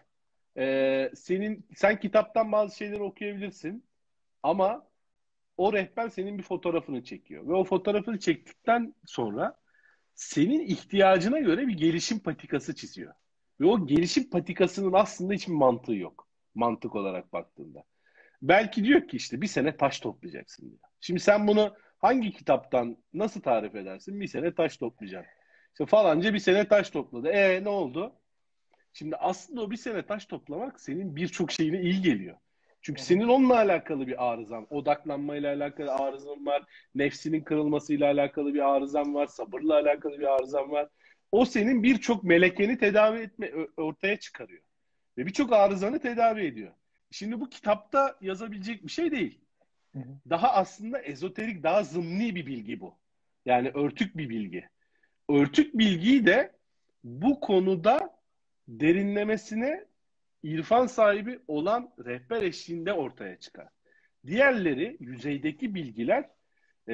e, senin, sen kitaptan bazı şeyleri okuyabilirsin ama o rehber senin bir fotoğrafını çekiyor. Ve o fotoğrafını çektikten sonra senin ihtiyacına göre bir gelişim patikası çiziyor. Ve o gelişim patikasının aslında hiçbir mantığı yok. Mantık olarak baktığında. Belki diyor ki işte bir sene taş toplayacaksın diyor. Şimdi sen bunu hangi kitaptan nasıl tarif edersin? Bir sene taş toplayacaksın. İşte falanca bir sene taş topladı. E ne oldu? Şimdi aslında o bir sene taş toplamak senin birçok şeyine iyi geliyor. Çünkü senin onunla alakalı bir arızan, odaklanmayla alakalı arızan var, nefsinin kırılmasıyla alakalı bir arızan var, sabırla alakalı bir arızan var. O senin birçok melekeni tedavi etme ortaya çıkarıyor. Ve birçok arızanı tedavi ediyor. Şimdi bu kitapta yazabilecek bir şey değil. Daha aslında ezoterik, daha zımni bir bilgi bu. Yani örtük bir bilgi. Örtük bilgiyi de bu konuda derinlemesine irfan sahibi olan rehber eşliğinde ortaya çıkar. Diğerleri yüzeydeki bilgiler e,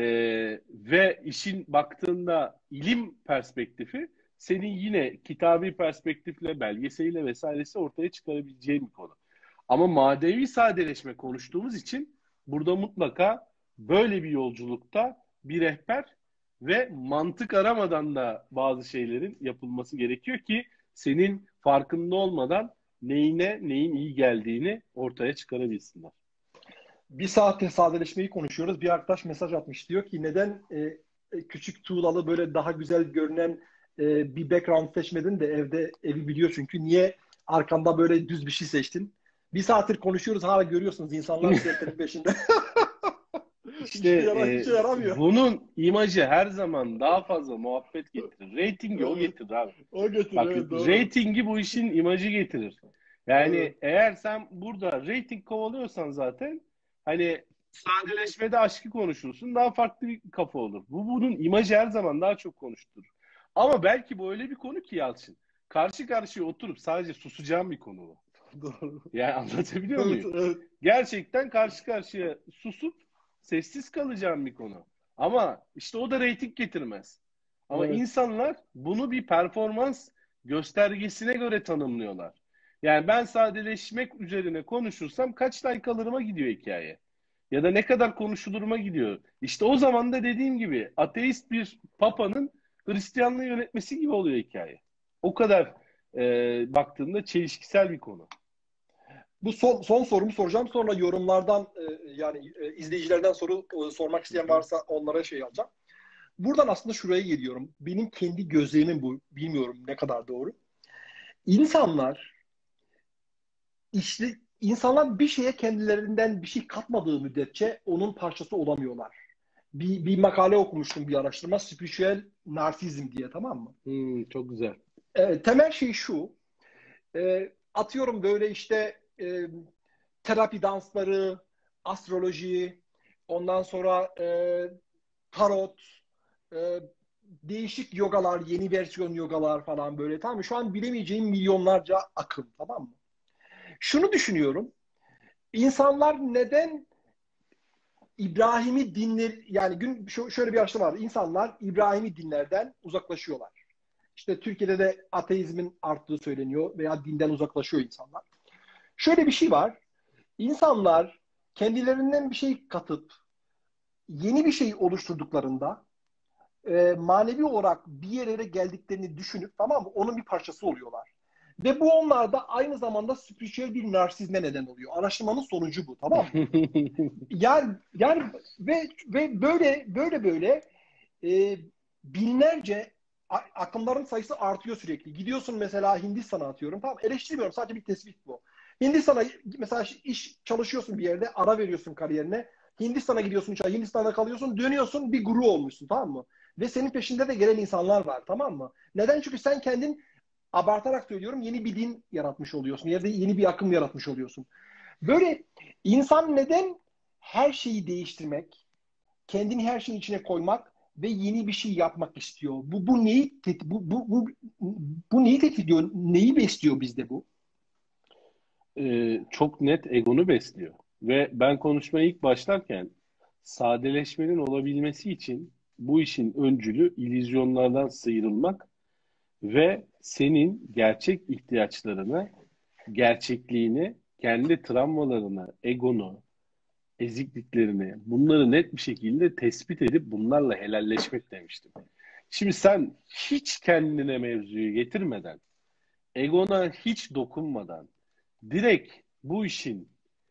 ve işin baktığında ilim perspektifi senin yine kitabi perspektifle, belgeseliyle vesairesi ortaya çıkarabileceğin bir konu. Ama manevi sadeleşme konuştuğumuz için burada mutlaka böyle bir yolculukta bir rehber ve mantık aramadan da bazı şeylerin yapılması gerekiyor ki senin farkında olmadan neyine neyin iyi geldiğini ortaya çıkarabilsinler. Bir saattir sadeleşmeyi konuşuyoruz. Bir arkadaş mesaj atmış. Diyor ki neden e, küçük tuğlalı böyle daha güzel görünen e, bir background seçmedin de evde evi biliyor çünkü. Niye arkanda böyle düz bir şey seçtin? Bir saattir konuşuyoruz. Hala görüyorsunuz insanlar setlerin peşinde. İşte Hiçbir yara, e, hiçbir yaramıyor. bunun imajı her zaman daha fazla muhabbet getirir. Ratingi o Evet. getirir abi. O götürüyor. Bak, Evet, doğru. ratingi bu işin imajı getirir. Yani Evet. eğer sen burada rating kovalıyorsan zaten hani sadeleşmede aşkı konuşursun, daha farklı bir kafa olur. Bu bunun imajı her zaman daha çok konuşturur. Ama belki bu öyle bir konu ki Yalçın. Karşı karşıya oturup sadece susacağım bir konu bu. Doğru. Yani anlatabiliyor Evet, muyum? evet. Gerçekten karşı karşıya susup sessiz kalacağım bir konu. Ama işte o da reyting getirmez. Ama Evet. insanlar bunu bir performans göstergesine göre tanımlıyorlar. Yani ben sadeleşmek üzerine konuşursam kaç like alırıma gidiyor hikaye. Ya da ne kadar konuşuluruma gidiyor. İşte o zaman da dediğim gibi ateist bir papanın Hristiyanlığı yönetmesi gibi oluyor hikaye. O kadar e, baktığında çelişkisel bir konu. Bu son, son sorumu soracağım. Sonra yorumlardan e, yani e, izleyicilerden soru e, sormak isteyen varsa onlara şey alacağım. Buradan aslında şuraya geliyorum. Benim kendi gözlemim bu. Bilmiyorum ne kadar doğru. İnsanlar işte insanlar bir şeye kendilerinden bir şey katmadığı müddetçe onun parçası olamıyorlar. Bir, bir makale okumuştum, bir araştırma. Spiritüel narsizm diye, tamam mı? Hmm, çok güzel. E, temel şey şu. E, atıyorum böyle işte e, terapi dansları, astroloji, ondan sonra e, tarot, e, değişik yogalar, yeni versiyon yogalar falan böyle, tamam mı? Şu an bilemeyeceğim milyonlarca akım, tamam mı? Şunu düşünüyorum. İnsanlar neden İbrahim'i dinler, yani gün şöyle bir araştırma var. İnsanlar İbrahim'i dinlerden uzaklaşıyorlar. İşte Türkiye'de de ateizmin arttığı söyleniyor veya dinden uzaklaşıyor insanlar. Şöyle bir şey var. İnsanlar kendilerinden bir şey katıp yeni bir şey oluşturduklarında e, manevi olarak bir yerlere geldiklerini düşünüp, tamam mı, onun bir parçası oluyorlar. Ve bu onlarda aynı zamanda spiritüel bir narsizme neden oluyor. Araştırmanın sonucu bu, tamam mı? Yani yani ve ve böyle böyle böyle e, binlerce akımların sayısı artıyor sürekli. Gidiyorsun mesela Hindistan'a, atıyorum. Tamam, eleştirmiyorum, sadece bir tespit bu. Hindistan'a mesela iş çalışıyorsun bir yerde, ara veriyorsun kariyerine. Hindistan'a gidiyorsun, Hindistan'da kalıyorsun, dönüyorsun, bir guru olmuşsun, tamam mı? Ve senin peşinde de gelen insanlar var, tamam mı? Neden? Çünkü sen kendin, abartarak söylüyorum, yeni bir din yaratmış oluyorsun. Yerde yeni bir akım yaratmış oluyorsun. Böyle insan neden her şeyi değiştirmek, kendini her şeyin içine koymak ve yeni bir şey yapmak istiyor? Bu bu neyi bu bu bu bu neyi tetikliyor? Neyi besliyor bizde bu? Ee, çok net egonu besliyor. Ve ben konuşmaya ilk başlarken sadeleşmenin olabilmesi için bu işin öncülü illüzyonlardan sıyrılmak ve senin gerçek ihtiyaçlarını, gerçekliğini, kendi travmalarını, egonu, ezikliklerini, bunları net bir şekilde tespit edip bunlarla helalleşmek demiştim. Şimdi sen hiç kendine mevzuyu getirmeden, egona hiç dokunmadan, direkt bu işin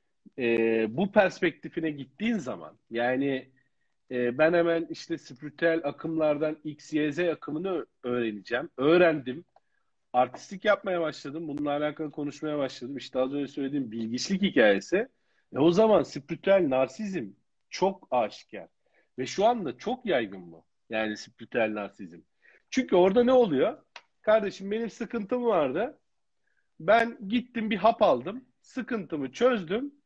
e, bu perspektifine gittiğin zaman, yani e, ben hemen işte spiritüel akımlardan X, Y, Z akımını öğreneceğim. Öğrendim. Artistik yapmaya başladım. Bununla alakalı konuşmaya başladım. İşte az önce söylediğim bilgiçlik hikayesi. E o zaman spiritüel narsizm çok aşikar. Ve şu anda çok yaygın bu. Yani spiritüel narsizm. Çünkü orada ne oluyor? Kardeşim benim sıkıntım vardı. Ben gittim bir hap aldım. Sıkıntımı çözdüm.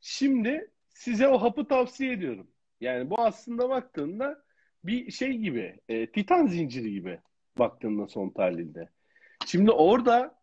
Şimdi size o hapı tavsiye ediyorum. Yani bu aslında baktığında bir şey gibi, e, Titan zinciri gibi baktığında son tahlilde. Şimdi orada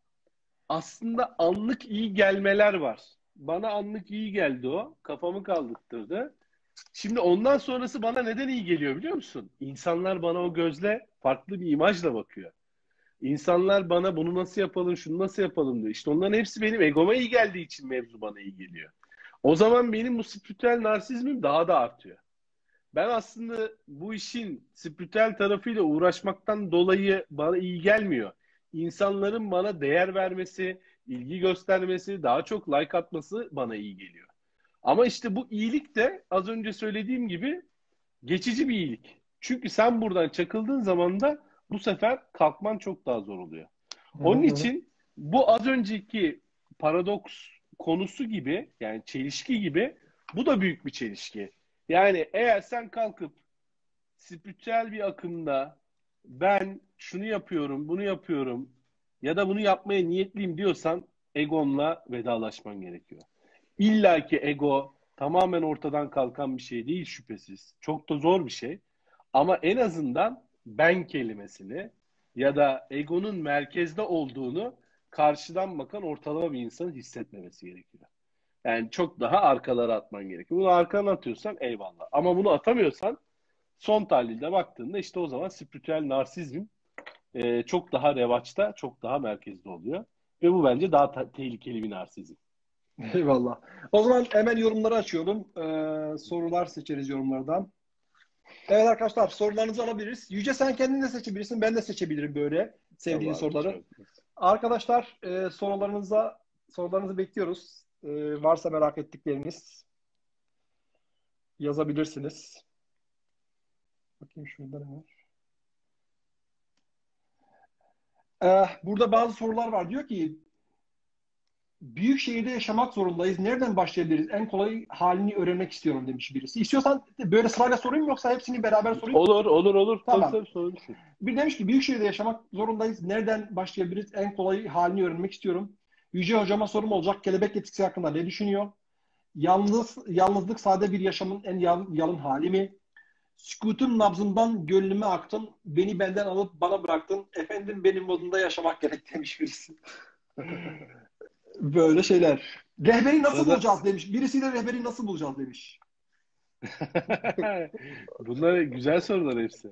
aslında anlık iyi gelmeler var. Bana anlık iyi geldi o. Kafamı kaldırttırdı. Şimdi ondan sonrası bana neden iyi geliyor biliyor musun? İnsanlar bana o gözle farklı bir imajla bakıyor. İnsanlar bana bunu nasıl yapalım, şunu nasıl yapalım diyor. İşte onların hepsi benim egoma iyi geldiği için mevzu bana iyi geliyor. O zaman benim bu spiritüel narsizmim daha da artıyor. Ben aslında bu işin spiritüel tarafıyla uğraşmaktan dolayı bana iyi gelmiyor. İnsanların bana değer vermesi, ilgi göstermesi, daha çok like atması bana iyi geliyor. Ama işte bu iyilik de az önce söylediğim gibi geçici bir iyilik. Çünkü sen buradan çakıldığın zaman da bu sefer kalkman çok daha zor oluyor. Hı Onun hı. için bu az önceki paradoks konusu gibi, yani çelişki gibi, bu da büyük bir çelişki. Yani eğer sen kalkıp spiritüel bir akımda ben şunu yapıyorum, bunu yapıyorum ya da bunu yapmaya niyetliyim diyorsan egonla vedalaşman gerekiyor. İlla ki ego tamamen ortadan kalkan bir şey değil şüphesiz. Çok da zor bir şey. Ama en azından ben kelimesini ya da egonun merkezde olduğunu karşıdan bakan ortalama bir insanın hissetmemesi gerekiyor. Yani çok daha arkalara atman gerekiyor. Bunu arkana atıyorsan eyvallah. Ama bunu atamıyorsan son tahlilde baktığında işte o zaman spiritüel narsizm e, çok daha revaçta, çok daha merkezde oluyor. Ve bu bence daha ta- tehlikeli bir narsizm. Eyvallah. O zaman hemen yorumları açıyorum. Ee, sorular seçeriz yorumlardan. Evet arkadaşlar, sorularınızı alabiliriz. Yüce, sen kendin de seçebilirsin. Ben de seçebilirim böyle sevdiğin Tamam, soruları. çok. Arkadaşlar, e, sorularınıza sorularınızı bekliyoruz. E, varsa merak ettikleriniz yazabilirsiniz. Bakayım şurada ne var. Ee, burada bazı sorular var. Diyor ki, büyük şehirde yaşamak zorundayız. Nereden başlayabiliriz? En kolay halini öğrenmek istiyorum demiş birisi. İstiyorsan böyle sırayla sorayım, yoksa hepsini beraber sorayım. Olur, olur, olur. Tabii, Tamam. tabii, sorabilirsin. Bir demiş ki, büyük şehirde yaşamak zorundayız. Nereden başlayabiliriz? En kolay halini öğrenmek istiyorum. Yüce hocama sorum olacak. Kelebek etkisi hakkında ne düşünüyor? Yalnız, yalnızlık sade bir yaşamın en yalın, yalın hali mi? Sükutun nabzından gönlüme aktın. Beni benden alıp bana bıraktın. Efendim, benim modunda yaşamak gerek demiş birisi. Böyle şeyler. Rehberi nasıl Sırada bulacağız demiş. Birisiyle rehberi nasıl bulacağız demiş. bunlar güzel sorular hepsi.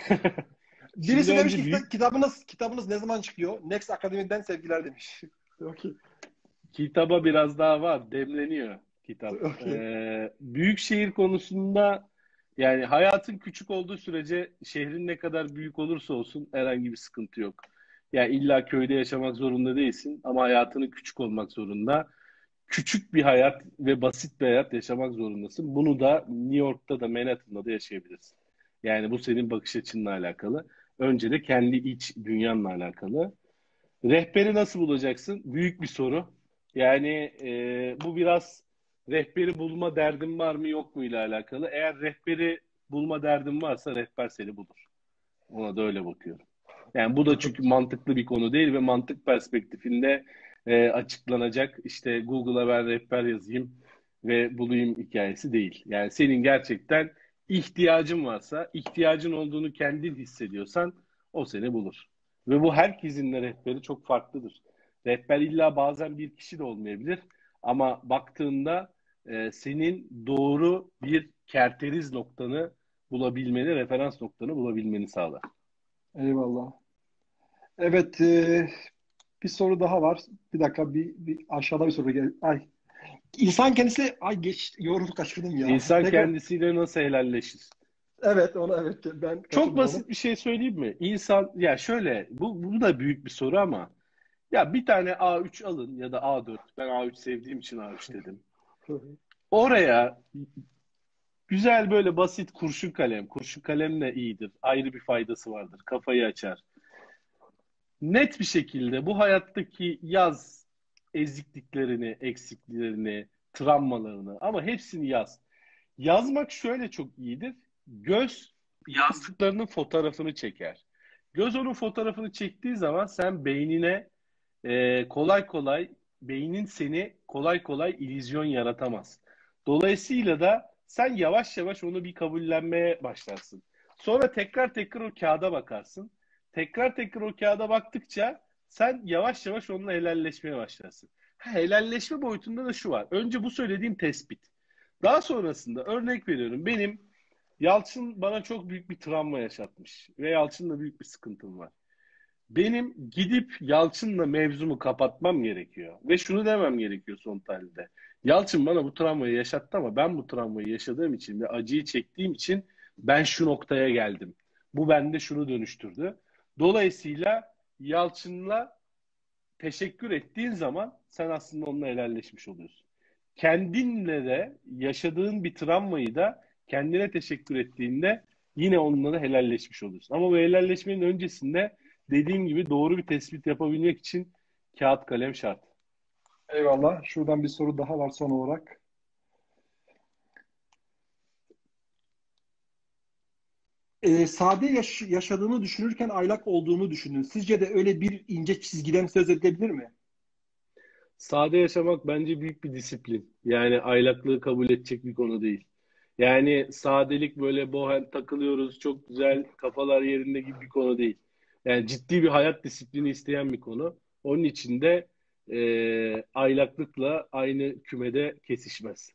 Şimdi Birisi demiş önce ki, büyük kitabınız kitabınız ne zaman çıkıyor? Next Akademi'den sevgiler demiş. Okay. kitaba biraz daha var. Demleniyor kitap. Okay. Ee, büyük şehir konusunda, yani hayatın küçük olduğu sürece şehrin ne kadar büyük olursa olsun herhangi bir sıkıntı yok. Yani illa köyde yaşamak zorunda değilsin ama hayatının küçük olmak zorunda. Küçük bir hayat ve basit bir hayat yaşamak zorundasın. Bunu da New York'ta da Manhattan'da da yaşayabilirsin. Yani bu senin bakış açınla alakalı. Önce de kendi iç dünyanla alakalı. Rehberi nasıl bulacaksın? Büyük bir soru. Yani e, bu biraz rehberi bulma derdin var mı yok mu ile alakalı. Eğer rehberi bulma derdin varsa rehber seni bulur. Ona da öyle bakıyorum. Yani bu da çünkü mantıklı bir konu değil ve mantık perspektifinde e, açıklanacak, işte Google'a ben rehber yazayım ve bulayım hikayesi değil. Yani senin gerçekten ihtiyacın varsa, ihtiyacın olduğunu kendin hissediyorsan o seni bulur. Ve bu herkesin de rehberi çok farklıdır. Rehber illa bazen bir kişi de olmayabilir ama baktığında e, senin doğru bir kerteriz noktanı bulabilmeni, referans noktanı bulabilmeni sağlar. Eyvallah. Evet, e, bir soru daha var. Bir dakika, bir, bir aşağıda bir soru gel. Ay, insan kendisi, ay geç, yorumu kaçırdım ya. İnsan Tekrar, kendisiyle nasıl helalleşir? evet, onu, evet, ben Çok kaçırdım onu. basit bir şey söyleyeyim mi? İnsan, ya şöyle, bu, bu da büyük bir soru ama ya bir tane A üç alın ya da A dört. Ben A üç sevdiğim için A üç dedim. Oraya güzel böyle basit kurşun kalem. Kurşun kalem de iyidir. Ayrı bir faydası vardır. Kafayı açar. Net bir şekilde bu hayattaki yaz ezikliklerini, eksikliklerini, travmalarını, ama hepsini yaz. Yazmak şöyle çok iyidir. Göz yazdıklarının fotoğrafını çeker. Göz onun fotoğrafını çektiği zaman sen beynine e, kolay kolay, beynin seni kolay kolay illüzyon yaratamaz. Dolayısıyla da sen yavaş yavaş onu bir kabullenmeye başlarsın. Sonra tekrar tekrar o kağıda bakarsın. Tekrar tekrar o kağıda baktıkça sen yavaş yavaş onunla helalleşmeye başlarsın. Ha, helalleşme boyutunda da şu var. Önce bu söylediğim tespit. Daha sonrasında örnek veriyorum. Benim Yalçın bana çok büyük bir travma yaşatmış ve Yalçın'la büyük bir sıkıntım var. Benim gidip Yalçın'la mevzumu kapatmam gerekiyor. Ve şunu demem gerekiyor son tahlilde. Yalçın bana bu travmayı yaşattı ama ben bu travmayı yaşadığım için ve acıyı çektiğim için ben şu noktaya geldim. Bu bende şunu dönüştürdü. Dolayısıyla Yalçın'la teşekkür ettiğin zaman sen aslında onunla helalleşmiş oluyorsun. Kendinle de yaşadığın bir travmayı da kendine teşekkür ettiğinde yine onunla da helalleşmiş oluyorsun. Ama bu helalleşmenin öncesinde dediğim gibi doğru bir tespit yapabilmek için kağıt kalem şart. Eyvallah. Şuradan bir soru daha var son olarak. Ee, sade yaş- yaşadığını düşünürken aylak olduğunu düşünün. Sizce de öyle bir ince çizgiden söz edilebilir mi? Sade yaşamak bence büyük bir disiplin. Yani aylaklığı kabul edecek bir konu değil. Yani sadelik böyle bohem takılıyoruz, çok güzel kafalar yerinde gibi bir konu değil. Yani ciddi bir hayat disiplini isteyen bir konu. Onun için de e, aylaklıkla aynı kümede kesişmez.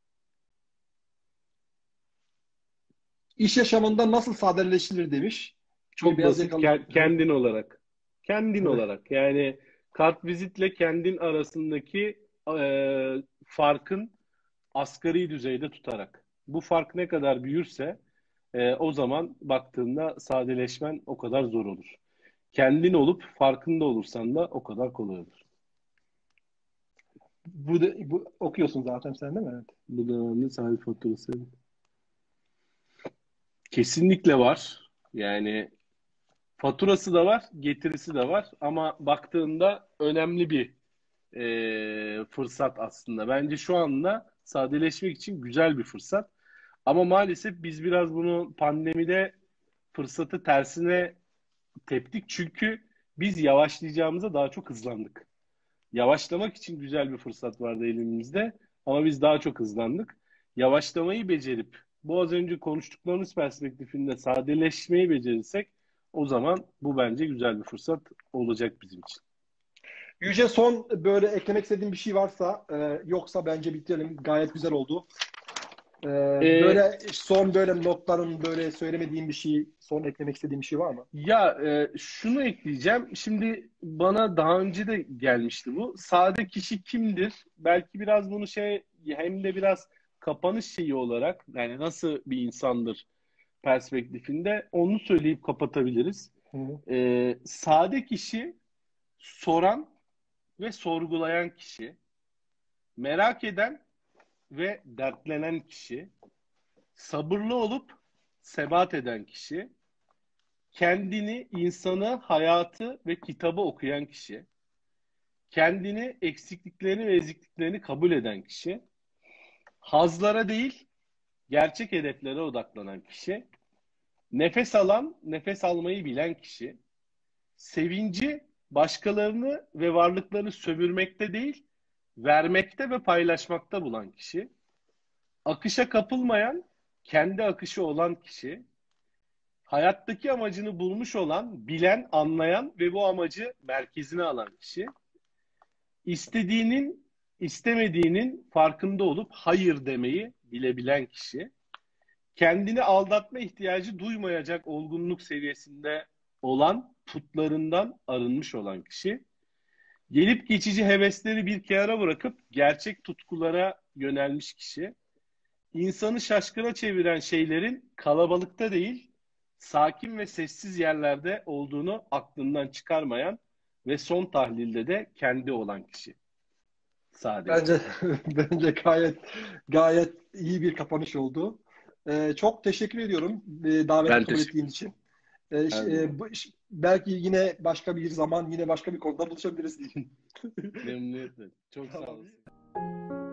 İş yaşamında nasıl sadeleşilir demiş. Bir Çok beyaz basit, yakalı. ke- kendin olarak. Kendin olarak. Yani kartvizitle kendin arasındaki e, farkın asgari düzeyde tutarak. Bu fark ne kadar büyürse e, o zaman baktığında sadeleşmen o kadar zor olur. Kendin olup farkında olursan da o kadar kolay olur. Bu, da, bu okuyorsun zaten sen değil mi? Evet. Bu dönemde sahil faturası. Kesinlikle var. Yani faturası da var, getirisi de var. Ama baktığında önemli bir e, fırsat aslında. Bence şu anda sadeleşmek için güzel bir fırsat. Ama maalesef biz biraz bunu pandemide fırsatı tersine teptik. Çünkü biz yavaşlayacağımıza daha çok hızlandık. Yavaşlamak için güzel bir fırsat vardı elimizde ama biz daha çok hızlandık. Yavaşlamayı becerip bu az önce konuştuklarımız perspektifinde sadeleşmeyi becerirsek o zaman bu bence güzel bir fırsat olacak bizim için. Yüce, son böyle eklemek istediğin bir şey varsa, e, yoksa bence bitirelim. Gayet güzel oldu. E, Ee, böyle son böyle notların, böyle söylemediğin bir şey, son eklemek istediğin bir şey var mı? ya e, şunu ekleyeceğim. Şimdi bana daha önce de gelmişti bu. Sade kişi kimdir? Belki biraz bunu şey hem de biraz kapanış şeyi olarak yani nasıl bir insandır perspektifinde onu söyleyip kapatabiliriz. Hı hı. Ee, sade kişi soran ve sorgulayan kişi, merak eden ve dertlenen kişi, sabırlı olup sebat eden kişi, kendini, insanı, hayatı ve kitabı okuyan kişi, kendini, eksikliklerini ve ezikliklerini kabul eden kişi, hazlara değil, gerçek hedeflere odaklanan kişi, nefes alan, nefes almayı bilen kişi, sevinci başkalarını ve varlıklarını sömürmekte değil, vermekte ve paylaşmakta bulan kişi, akışa kapılmayan, kendi akışı olan kişi, hayattaki amacını bulmuş olan, bilen, anlayan ve bu amacı merkezine alan kişi, istediğinin, istemediğinin farkında olup hayır demeyi bilebilen kişi, kendini aldatma ihtiyacı duymayacak olgunluk seviyesinde olan, putlarından arınmış olan kişi, gelip geçici hevesleri bir kenara bırakıp gerçek tutkulara yönelmiş kişi, insanı şaşkına çeviren şeylerin kalabalıkta değil, sakin ve sessiz yerlerde olduğunu aklından çıkarmayan ve son tahlilde de kendi olan kişi. Sade Bence insan. bence gayet gayet iyi bir kapanış oldu. E, çok teşekkür ediyorum e, daveti Ben kabul teşekkür ettiğin için. E, Her ş- zaman. e, bu, ş- belki yine başka bir zaman, yine başka bir konuda buluşabiliriz diyeyim. Memnuniyetle. Çok sağ Tamam. olasın.